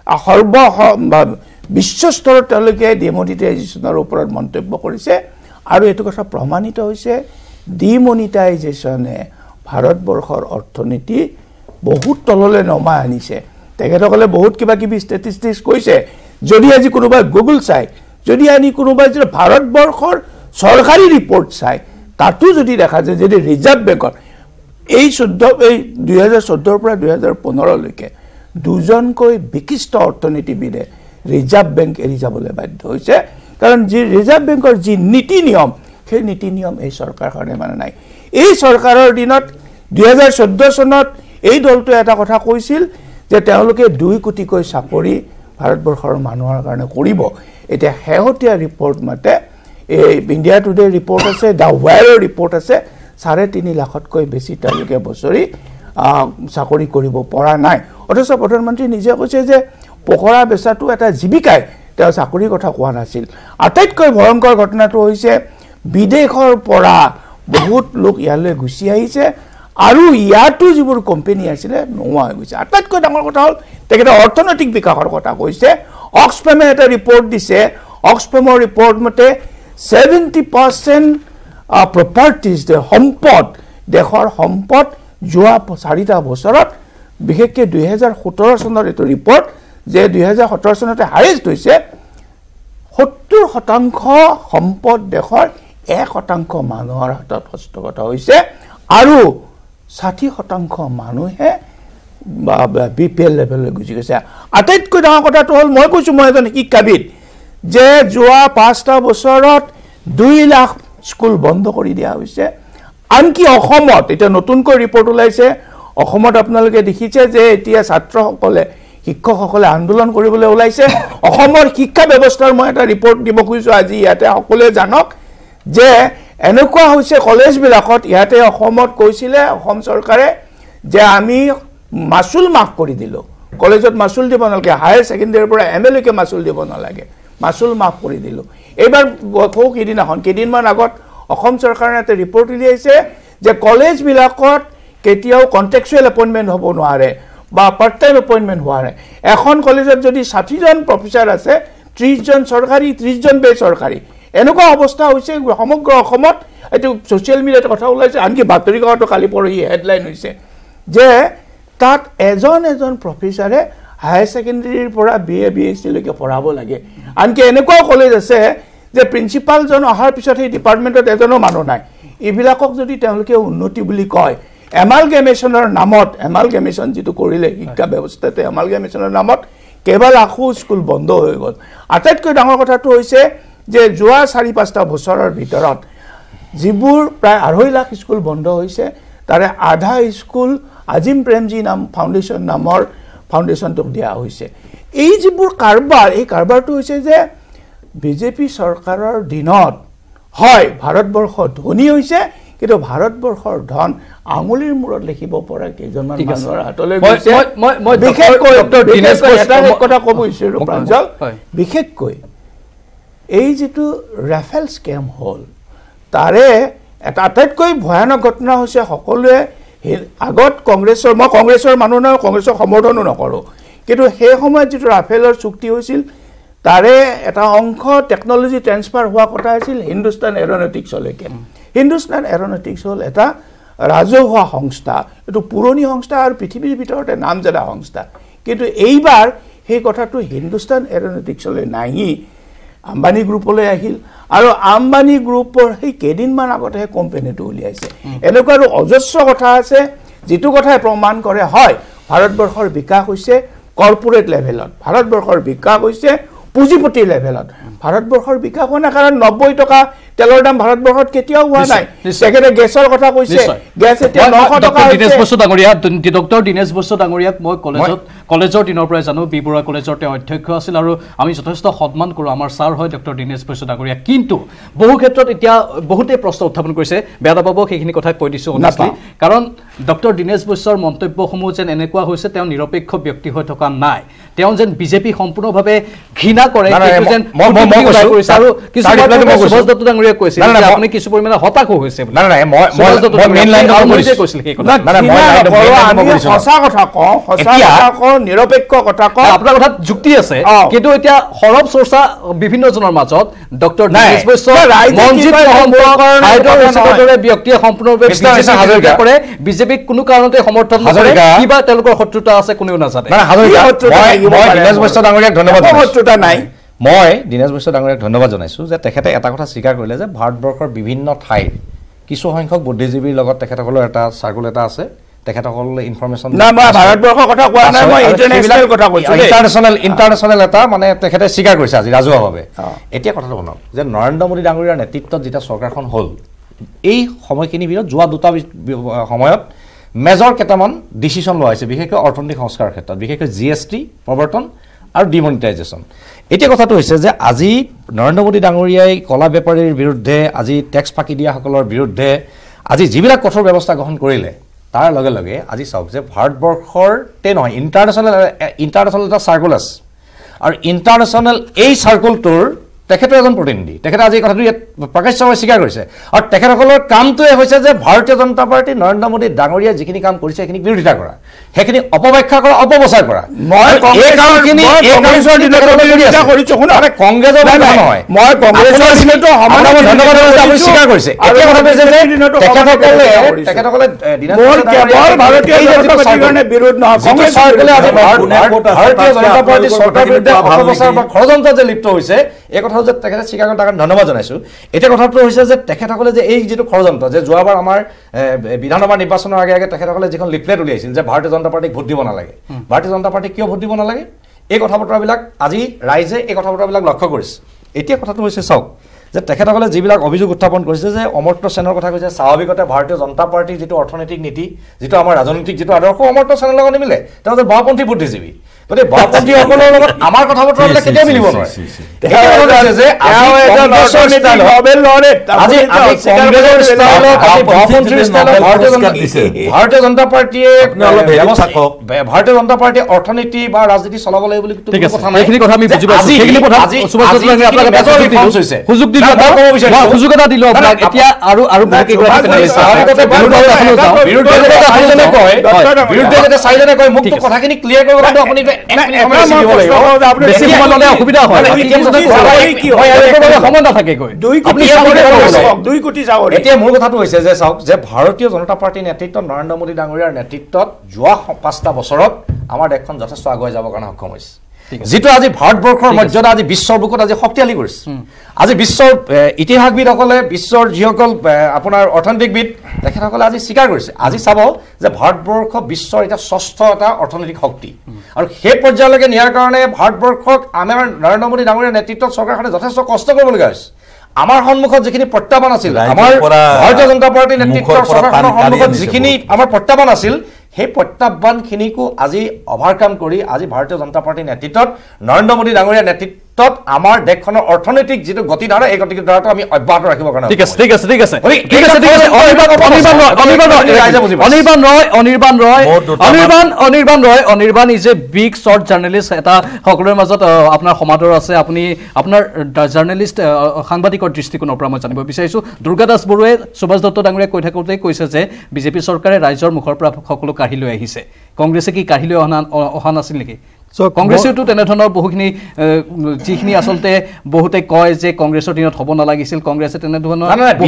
বিশ্বস্তৰত তেওঁলোকে ডিমনিটাইজেশ্যনৰ ওপৰত মন্তব্য কৰিছে আৰু এইটো কথা প্ৰমাণিত হৈছে ডিমনিটাইজেশ্যনে ভাৰতবৰ্ষৰ অৰ্থনীতি বহুত তললৈ নমাই আনিছে তেখেতসকলে বহুত কিবা কিবি ষ্টেটিষ্টিক্স কৈছে যদি আজি কোনোবাই গুগল চাই যদি আনি কোনোবাই যদি ভাৰতবৰ্ষৰ চৰকাৰী ৰিপৰ্ট চাই তাতো যদি দেখা যায় যদি ৰিজাৰ্ভ বেংকৰ এই 2014 পৰা 2015 লৈকে দুজনকৈ বিশিষ্ট অৰ্থনীতিবিদে ৰিজাৰ্ভ বেংক এৰি যাবলৈ বাধ্য হৈছে কাৰণ যি ৰিজাৰ্ভ বেংকৰ যি নীতি নিয়ম সেই নীতি নিয়ম এই চৰকাৰখনে মানে নাই এই চৰকাৰৰ দিনত 2014 চনত এই দলটোৱে এটা কথা কৈছিল যে তেওঁলোকে 2 কোটিকৈ চাকৰি ভাৰতবৰ্ষৰ মানুহৰ কাৰণে কৰিব এতিয়া শেহতীয়া ৰিপৰ্ট মতে এই ইণ্ডিয়া টুডে ৰিপৰ্ট আছে দা ৱায়াৰৰ ৰিপৰ্ট আছে 3.5 লাখতকৈ বেছি তেওঁলোকে বছৰি চাকৰি কৰিব পৰা নাই অথচ প্ৰধানমন্ত্ৰী নিজে কৈছে যে পকৰা বেচাটো এটা জীৱিকাই তেওঁ চাকৰিৰ কথা কোৱা নাছিল আটাইতকৈ ভয়ংকৰ ঘটনাটো হৈছে বিদেশৰ পৰা বহুত লোক ইয়ালৈ গুচি আহিছে আৰু ইয়াতো যিবোৰ কোম্পানী আছিলে নোহোৱা হৈ গৈছে আটাইতকৈ ডাঙৰ কথা হ'ল তেখেতে অৰ্থনৈতিক বিকাশৰ কথা কৈছে অক্সফেমে এটা ৰিপৰ্ট দিছে অক্সফেমৰ ৰিপৰ্ট মতে 70% প্ৰপাৰ্টিজ সম্পদ দেশৰ সম্পদ যোৱা 4টা বছৰত বিশেষকৈ 2017 চনৰ এইটো ৰিপৰ্ট যে 2017 চনতে হাইয়েষ্ট হৈছে 70% সম্পদ দেশৰ 1% মানুহৰ হাতত হস্তগত হৈছে আৰু 60% মানুহে BPL লেভেললৈ গুচি গৈছে আটাইতকৈ ডাঙৰ কথাটো হ'ল মই কৈছোঁ মই এজন শিক্ষাবিদ যে যোৱা 5টা বছৰত 2 লাখ স্কুল বন্ধ কৰি দিয়া হৈছে আনকি অসমত এটা নতুনকৈ ৰিপৰ্ট ওলাইছে অসমত আপোনালোকে দেখিছে যে এতিয়া ছাত্ৰসকলে শিক্ষকসকলে আন্দোলন কৰিবলৈ ওলাইছে অসমৰ শিক্ষা ব্যৱস্থাৰ মই এটা ৰিপৰ্ট দিব খুজিছোঁ আজি ইয়াতে সকলোৱে জানক যে এনেকুৱা হৈছে কলেজবিলাকত ইয়াতে অসমত কৈছিলে অসম চৰকাৰে যে আমি মাচুল মাফ কৰি দিলোঁ কলেজত মাচুল দিব নালাগে হায়াৰ ছেকেণ্ডেৰীৰ পৰা MA লৈকে মাচুল দিব নালাগে মাচুল মাফ কৰি দিলোঁ এইবাৰ কেইদিনমান আগত অসম চৰকাৰে এটা ৰিপৰ্ট উলিয়াইছে যে কলেজবিলাকত কেতিয়াও কণ্টেক্সুৱেল এপইণ্টমেণ্ট হ'ব নোৱাৰে বা পাৰ্ট টাইম এপইণ্টমেণ্ট হোৱা নাই এখন কলেজত যদি 60জন প্ৰফেচাৰ আছে 30জন চৰকাৰী 30জন বেচৰকাৰী এনেকুৱা অৱস্থা হৈছে সমগ্ৰ অসমত এইটো ছ'চিয়েল মিডিয়াত কথা ওলাইছে আনকি বাতৰি কাকতো কালি পৰহি হেডলাইন হৈছে যে তাত এজন প্ৰফেচাৰে হায়াৰ ছেকেণ্ডেৰীৰ পৰা BA BSc লৈকে পঢ়াব লাগে আনকি এনেকুৱাও কলেজ আছে যে প্ৰিন্সিপালজন অহাৰ পিছত সেই ডিপাৰ্টমেণ্টত এজনো মানুহ নাই এইবিলাকক যদি তেওঁলোকে উন্নতি বুলি কয় এমালগেমেশ্যনৰ নামত এমালগেমেশ্যন যিটো কৰিলে শিক্ষা ব্যৱস্থাতে এমালগেমেশ্যনৰ নামত কেৱল আকৌ স্কুল বন্ধ হৈ গ'ল আটাইতকৈ ডাঙৰ কথাটো হৈছে যে যোৱা 4-5টা বছৰৰ ভিতৰত যিবোৰ প্ৰায় 2.5 লাখ স্কুল বন্ধ হৈছে তাৰে আধা স্কুল আজিম প্ৰেমজী নাম ফাউণ্ডেশ্যন নামৰ ফাউণ্ডেশ্যনটোক দিয়া হৈছে এই যিবোৰ কাৰবাৰ এই কাৰবাৰটো হৈছে যে বিজেপি চৰকাৰৰ দিনত হয় ভাৰতবৰ্ষ ধনী হৈছে কিন্তু ভাৰতবৰ্ষৰ ধন আঙুলিৰ মূৰত লিখিব পৰা কেইজনমান মানুহৰ হাতলৈ গৈছে বিশেষকৈ এই যিটো ৰাফেল স্কেম হ'ল তাৰে এটা আটাইতকৈ ভয়ানক ঘটনা হৈছে সকলোৱে আগত কংগ্ৰেছৰ মানুহ নহয় কংগ্ৰেছৰ সমৰ্থনো নকৰোঁ কিন্তু সেই সময়ত যিটো ৰাফেলৰ চুক্তি হৈছিল তাৰে এটা অংশ টেকনলজি ট্ৰেন্সফাৰ হোৱা কথা আছিল হিন্দুস্তান এৰ'নটিক্সলৈকে হিন্দুস্তান এৰ'নটিক্স হ'ল এটা ৰাজহুৱা সংস্থা এইটো পুৰণি সংস্থা আৰু পৃথিৱীৰ ভিতৰতে নামজাদা সংস্থা কিন্তু এইবাৰ সেই কথাটো হিন্দুস্তান এৰ'নটিক্সলৈ নাহি আম্বানী গ্ৰুপলৈ আহিল আৰু আম্বানী গ্ৰুপৰ সেই কেইদিনমান আগতে সেই কোম্পানীটো উলিয়াইছে এনেকুৱা আৰু অজস্ৰ কথা আছে যিটো কথাই প্ৰমাণ কৰে হয় ভাৰতবৰ্ষৰ বিকাশ হৈছে কৰ্পোৰেট লেভেলত ভাৰতবৰ্ষৰ বিকাশ হৈছে পুঁজিপতি লেভেলত ভাৰতবৰ্ষৰ বিকাশ হোৱা নাই কাৰণ 90 টকা তেলৰ দাম ভাৰতবৰ্ষত কেতিয়াও হোৱা নাই তেখেতে গেছৰ কথা কৈছে গেছ এতিয়া 900 টকা দিনেশ বসু ডাঙৰীয়া ডক্টৰ দিনেশ বসু ডাঙৰীয়াক মই কলেজৰ দিনৰ পৰাই জানো বি বৰুৱা কলেজৰ তেওঁ অধ্যক্ষ আছিল আৰু আমি যথেষ্ট সন্মান কৰোঁ আমাৰ ছাৰ হয় ডক্টৰ দিনেশ বসু ডাঙৰীয়া কিন্তু বহু ক্ষেত্ৰত এতিয়া বহুতে প্ৰশ্ন উত্থাপন কৰিছে বেয়া নাপাব সেইখিনি কথা কৈ দিছোঁ অনেষ্টলি কাৰণ ডক্টৰ দিনেশ বসুৰ মন্তব্যসমূহ যেন এনেকুৱা হৈছে তেওঁ নিৰপেক্ষ ব্যক্তি হৈ থকা নাই তেওঁ যেন বিজেপি সম্পূৰ্ণভাৱে ঘৃণা কৰে যেন আৰু কিছু সুভাষ দত্ত ডাঙৰীয়াক কৈছিল যে আপুনি কিছু পৰিমাণে হতাশ হৈছে সঁচা কথা কওঁ নিৰপেক্ষ কথা কওঁ আপোনাৰ কথাত যুক্তি আছে কিন্তু এতিয়া সৰব চৰ্চা বিভিন্নজনৰ মাজত ডক্টৰ দিনেশ বসু মনজিৎ মহন্তৰ ব্যক্তিয়ে সম্পূৰ্ণভাৱে কৰে বিজেপিক কোনো কাৰণতে সমৰ্থন নকৰে কিবা তেওঁলোকৰ শত্ৰুতা আছে কোনেও নাজানে দিনেশ বসু ডাঙৰীয়াক ধন্যবাদ জনাইছোঁ যে তেখেতে এটা কথা স্বীকাৰ কৰিলে যে ভাৰতবৰ্ষৰ বিভিন্ন ঠাইৰ কিছু সংখ্যক বুদ্ধিজীৱীৰ লগত তেখেতসকলৰ এটা চাৰ্কুল এটা আছে তেখেতসকললৈ ইনফৰমেশ্যন ভাৰতবৰ্ষৰ কথা কোৱা নাই মই ইণ্টাৰনেশ্যনেল কথা কৈছোঁ ইণ্টাৰনেশ্যনেল এটা মানে তেখেতে স্বীকাৰ কৰিছে আজি ৰাজহুৱাভাৱে এতিয়া কথাটো শুনক যে নৰেন্দ্ৰ মোদী ডাঙৰীয়াৰ নেতৃত্বত যেতিয়া চৰকাৰখন হ'ল এই সময়খিনিৰ ভিতৰত যোৱা দুটা সময়ত মেজৰ কেইটামান ডিচিশ্যন লোৱা হৈছে বিশেষকৈ অৰ্থনৈতিক সংস্কাৰৰ ক্ষেত্ৰত বিশেষকৈ GST প্ৰৱৰ্তন আৰু ডিমনিটাইজেশ্যন এতিয়া কথাটো হৈছে যে আজি নৰেন্দ্ৰ মোদী ডাঙৰীয়াই কলা বেপাৰীৰ বিৰুদ্ধে আজি টেক্স ফাঁকি দিয়াসকলৰ বিৰুদ্ধে আজি যিবিলাক কঠোৰ ব্যৱস্থা গ্ৰহণ কৰিলে তাৰ লগে লগে আজি চাওক যে ভাৰতবৰ্ষৰতে নহয় ইণ্টাৰনেশ্যনেল এটা চাৰ্কুল আছে আৰু ইণ্টাৰনেশ্যনেল এই চাৰ্কুলটোৰ তেখেতৰ এজন প্ৰতিনিধি তেখেতে আজি কথাটো ইয়াত প্ৰকাশ্যভাৱে স্বীকাৰ কৰিছে আৰু তেখেতসকলৰ কামটোৱে হৈছে যে ভাৰতীয় জনতা পাৰ্টি নৰেন্দ্ৰ মোদী ডাঙৰীয়াই যিখিনি কাম কৰিছে সেইখিনি বিৰোধিতা কৰা সেইখিনি অপব্যাখ্যা কৰা অপপ্ৰচাৰ কৰা ষড়যন্ত্ৰত যে লিপ্ত হৈছে এই কথাটো যে তেখেতে স্বীকাৰ কৰি তাক ধন্যবাদ জনাইছোঁ এতিয়া কথাটো হৈছে যে তেখেতসকলে যে এই যিটো ষড়যন্ত্ৰ যে যোৱাবাৰ আমাৰ বিধানসভা নিৰ্বাচনৰ আগে আগে তেখেতসকলে যিখন লিফলেট উলিয়াইছিল যে ভাৰতীয় জনতা পাৰ্টিক ভোট দিব নালাগে ভাৰতীয় জনতা পাৰ্টিক কিয় ভোট দিব নালাগে এই কথা বতৰাবিলাক আজি ৰাইজে এই কথা বতৰাবিলাক লক্ষ্য কৰিছে এতিয়া কথাটো হৈছে চাওক যে তেখেতসকলে যিবিলাক অভিযোগ উত্থাপন কৰিছে যে অমৰ্ত্য সেনৰ কথা কৈছে স্বাভাৱিকতে ভাৰতীয় জনতা পাৰ্টিৰ যিটো অৰ্থনৈতিক নীতি যিটো আমাৰ ৰাজনৈতিক যিটো আদৰ্শ অমৰ্ত্য সেনৰ লগত নিমিলে তেওঁ যে বাওঁপন্থী বুদ্ধিজীৱী গতিকে বাওঁপন্থীসকলৰ লগত আমাৰ কথা বতৰাবিলাক কেতিয়াও মিলিব নোৱাৰে ভাৰতীয় জনতা পাৰ্টিয়ে অৰ্থনীতি বা ৰাজনীতি চলাব লাগিব বুলি সুযোগ এটা দিলো আপোনাক এতিয়া আৰু বিৰুদ্ধে চাৰিজনে কয় মোক কথাখিনি ক্লিয়াৰ কৰিব কাৰণে আপুনি এতিয়া মোৰ কথাটো হৈছে যে চাওক যে ভাৰতীয় জনতা পাৰ্টীৰ নেতৃত্বত নৰেন্দ্ৰ মোদী ডাঙৰীয়াৰ নেতৃত্বত যোৱা 5টা বছৰত আমাৰ দেশখন যথেষ্ট আগুৱাই যাবৰ কাৰণে সক্ষম হৈছে যিটো আজি ভাৰতবৰ্ষৰ মৰ্যাদা আজি বিশ্বৰ বুকুত আজি শক্তিশালী কৰিছে আজি বিশ্বৰ ইতিহাসবিদসকলে বিশ্বৰ যিসকল আপোনাৰ অৰ্থনৈতিকবিদ তেখেতসকলে আজি স্বীকাৰ কৰিছে আজি চাব যে ভাৰতবৰ্ষ বিশ্বৰ এটা ষষ্ঠ এটা অৰ্থনৈতিক শক্তি আৰু সেই পৰ্যায়লৈকে নিয়াৰ কাৰণে ভাৰতবৰ্ষক আমাৰ নৰেন্দ্ৰ মোদী ডাঙৰীয়াৰ নেতৃত্বত চৰকাৰখনে যথেষ্ট কষ্ট কৰিবলগীয়া হৈছে আমাৰ সন্মুখত যিখিনি প্ৰত্যাহ্বান আছিল আমাৰ ভাৰতীয় জনতা পাৰ্টীৰ নেতৃত্বৰ চৰকাৰখনৰ সন্মুখত যিখিনি আমাৰ প্ৰত্যাহ্বান আছিল সেই প্ৰত্যাহ্বানখিনিকো আজি অভাৰকাম কৰি আজি ভাৰতীয় জনতা পাৰ্টীৰ নেতৃত্বত নৰেন্দ্ৰ মোদী ডাঙৰীয়াৰ নেতৃত্বত আমাৰ দেশখনৰ অৰ্থনৈতিক যিটো গতিধাৰা এই গতিধাৰাটো আমি অব্যাহত ৰাখিবৰ কাৰণে Anirban is a big shot journalist এটা সকলোৰে মাজত আপোনাৰ সমাদৰ আছে আপুনি আপোনাৰ জাৰ্নেলিষ্ট সাংবাদিকৰ দৃষ্টিকোণৰ পৰা মই জানিব বিচাৰিছোঁ দুৰ্গা দাস বৰুৱাই সুভাষ দত্ত ডাঙৰীয়াই কৈ থাকোঁতেই কৈছে যে বিজেপি চৰকাৰে ৰাইজৰ মুখৰ পৰা সকলো কাঢ়ি লৈ আহিছে কংগ্ৰেছে কি কাঢ়ি লৈ অহা নাছিল নেকি কংগ্ৰেছেওতো তেনেধৰণৰ বহুখিনি যিখিনি আচলতে বহুতে কয় যে কংগ্ৰেছৰ দিনত হ'ব নালাগিছিল কংগ্ৰেছে তেনেধৰণৰ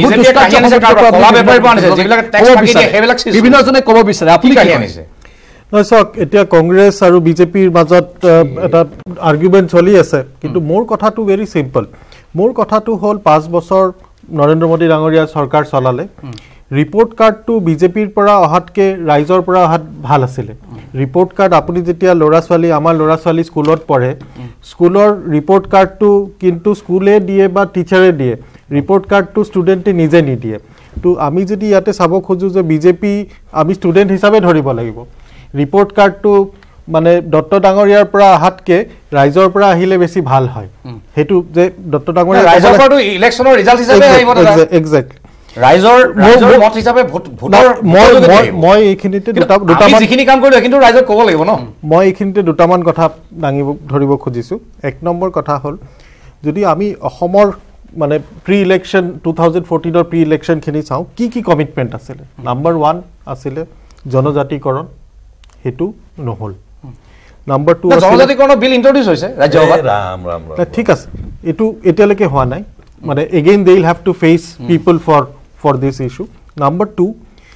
বিভিন্নজনে ক'ব বিচাৰে আপুনি কি জানিছে চাওক এতিয়া কংগ্ৰেছ আৰু বিজেপিৰ মাজত এটা আৰ্গুমেণ্ট চলি আছে কিন্তু মোৰ কথাটো ভেৰি চিম্পল মোৰ কথাটো হ'ল 5 বছৰ নৰেন্দ্ৰ মোদী ডাঙৰীয়া চৰকাৰ চলালে ৰিপৰ্ট কাৰ্ডটো বিজেপিৰ পৰা অহাতকৈ ৰাইজৰ পৰা অহাত ভাল আছিলে ৰিপৰ্ট কাৰ্ড আপুনি যেতিয়া ল'ৰা ছোৱালী আমাৰ ল'ৰা ছোৱালী স্কুলত পঢ়ে স্কুলৰ ৰিপৰ্ট কাৰ্ডটো কিন্তু স্কুলে দিয়ে বা টিচাৰে দিয়ে ৰিপৰ্ট কাৰ্ডটো ষ্টুডেণ্টে নিজে নিদিয়ে তো আমি যদি ইয়াতে চাব খোজো যে বিজেপি আমি ষ্টুডেণ্ট হিচাপে ধৰিব লাগিব ৰিপৰ্ট কাৰ্ডটো মানে দত্ত ডাঙৰীয়াৰ পৰা আহাতকে ৰাইজৰ পৰা আহিলে বেছি ভাল হয় হেতু যে দত্ত ডাঙৰীয়া ৰাইজৰ পৰা ইলেকশ্যনৰ ৰিজাল্ট হিচাপে আহিব এক্সাক্টলি ৰাইজৰ মত হিচাপে ভোটৰ মই এইখিনিতে যিখিনি কাম কৰিলো কিন্তু ৰাইজক ক'ব লাগিব ন মই এইখিনিতে দুটামান কথা ধৰিব খুজিছোঁ 1 নম্বৰ কথা হ'ল যদি আমি অসমৰ মানে প্ৰি ইলেকশ্যন 2014 প্ৰি ইলেকশ্যনখিনি চাওঁ কি কমিটমেণ্ট আছিলে নাম্বাৰ 1 আছিলে জনজাতিকৰণ হেতু নহ'ল নাম্বাৰ 2 জনজাতিকৰণৰ বিল ইন্ট্ৰোডিউস হৈছে ৰাজ্যসভাত ৰাম ঠিক আছে এটো এতিয়ালৈকে হোৱা নাই মানে again they will have to face people for this issue number 2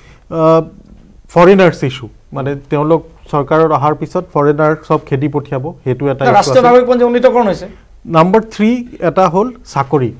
foreigners issue মানে তেওঁলোক চৰকাৰৰ অহাৰ পিছত ফৰেনাৰ সব খেদি পঠিয়াব হেতু এটা ৰাষ্ট্ৰীয় নাগৰিকপঞ্জী উন্নীতকৰণ হৈছে নাম্বাৰ 3 এটা হ'ল চাকৰি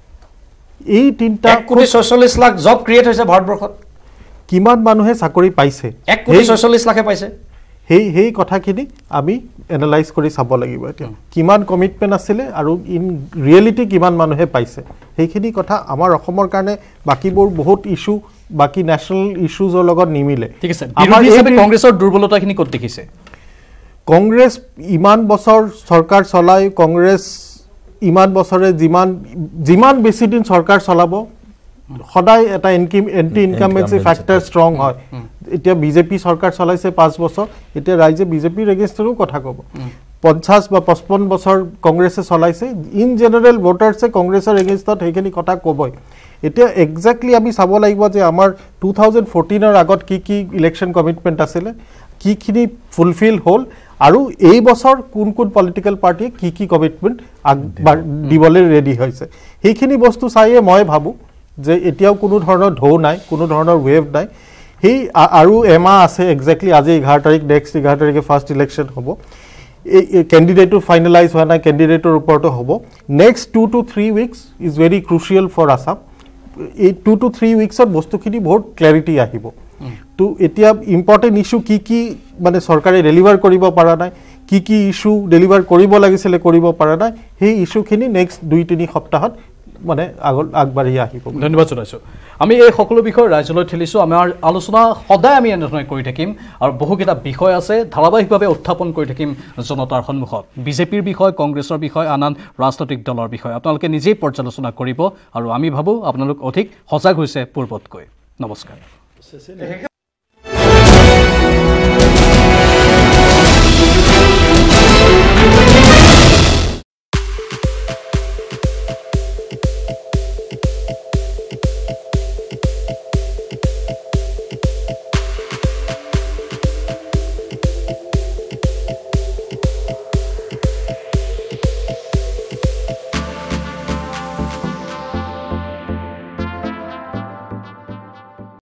এই তিনটা 1,46 লাখ জব ক্ৰিয়েট হৈছে ভাৰতবৰ্ষত কিমান মানুহে চাকৰি পাইছে 1,46 লাখে পাইছে সেই কথাখিনি আমি এনালাইজ কৰি চাব লাগিব এতিয়া কিমান কমিটমেণ্ট আছিলে আৰু ইন ৰিয়েলিটি কিমান মানুহে পাইছে সেইখিনি কথা আমাৰ অসমৰ কাৰণে বাকিবোৰ বহুত ইস্যু বাকি ন্যাশনাল ইস্যুজৰ লগত নিমিলে ঠিক আছে আমাৰ হিচাপে কংগ্ৰেছৰ দুৰ্বলতাখিনি ক'ত দেখিছে কংগ্ৰেছ ইমান বছৰ চৰকাৰ চলাই কংগ্ৰেছ ইমান বছৰে যিমান বেছি দিন চৰকাৰ চলাব সদায় এটা এন্টি ইনকামেন্সি ফ্যাক্টৰ ষ্ট্ৰং হয় এতিয়া বিজেপি চৰকাৰ চলাইছে 5 বছৰ এতিয়া ৰাইজে বিজেপিৰ এগেইনষ্টৰো কথা ক'ব 50 বা 55 বছৰ কংগ্ৰেছে চলাইছে ইন জেনাৰেল ভোটাৰ্ছে কংগ্ৰেছৰ এগেইনষ্টত সেইখিনি কথা ক'বই এতিয়া এক্স্যাক্টলি আমি চাব লাগিব যে আমাৰ 2014 ৰ আগত কি ইলেকশ্যন কমিটমেণ্ট আছিলে কিখিনি ফুলফিল হ'ল আৰু এই বছৰ কোন পলিটিক্যাল পাৰ্টিয়ে কি কমিটমেণ্ট দিবলৈ ৰেডি হৈছে সেইখিনি বস্তু চাইয়ে মই ভাবো যে এতিয়াও কোনো ধৰণৰ ঢৌ নাই কোনো ধৰণৰ ৱেভ নাই সেই আৰু এমা আছে এক্স্যাক্টলি আজি 11 তাৰিখ নেক্সট 11 তাৰিখে ফাৰ্স্ট ইলেকশ্যন হ'ব এই ক্যান্ডিডেটটো ফাইনালাইজ হোৱা নাই ক্যান্ডিডেটৰ ওপৰতো হ'ব next 2 to 3 weeks is very crucial for Assam এই 2 to 3 উইকসত বস্তুখিনি বহুত ক্লাৰিটি আহিব তো এতিয়া ইম্পৰ্টেন্ট ইস্যু কি মানে চৰকাৰে ডেলিভাৰ কৰিব পৰা নাই কি ইস্যু ডেলিভাৰ কৰিব লাগিছিলে কৰিব পৰা নাই সেই ইস্যুখিনি নেক্সট 2-3 সপ্তাহত মানে আগবাঢ়ি আহিব ধন্যবাদ জনাইছো আমি এই সকলো বিষয় ৰাজ্যলৈ ঠেলিছো আমাৰ আলোচনা সদায় আমি এনেধৰণে কৰি থাকিম আৰু বহুকেইটা বিষয় আছে ধাৰাবাহিকভাৱে উত্থাপন কৰি থাকিম জনতাৰ সন্মুখত বিজেপিৰ বিষয় কংগ্ৰেছৰ বিষয় আন ৰাজনৈতিক দলৰ বিষয় আপোনালোকে নিজেই পৰ্যালোচনা কৰিব আৰু আমি ভাবো আপোনালোক অধিক সজাগ হৈছে পূৰ্বতকৈ নমস্কাৰ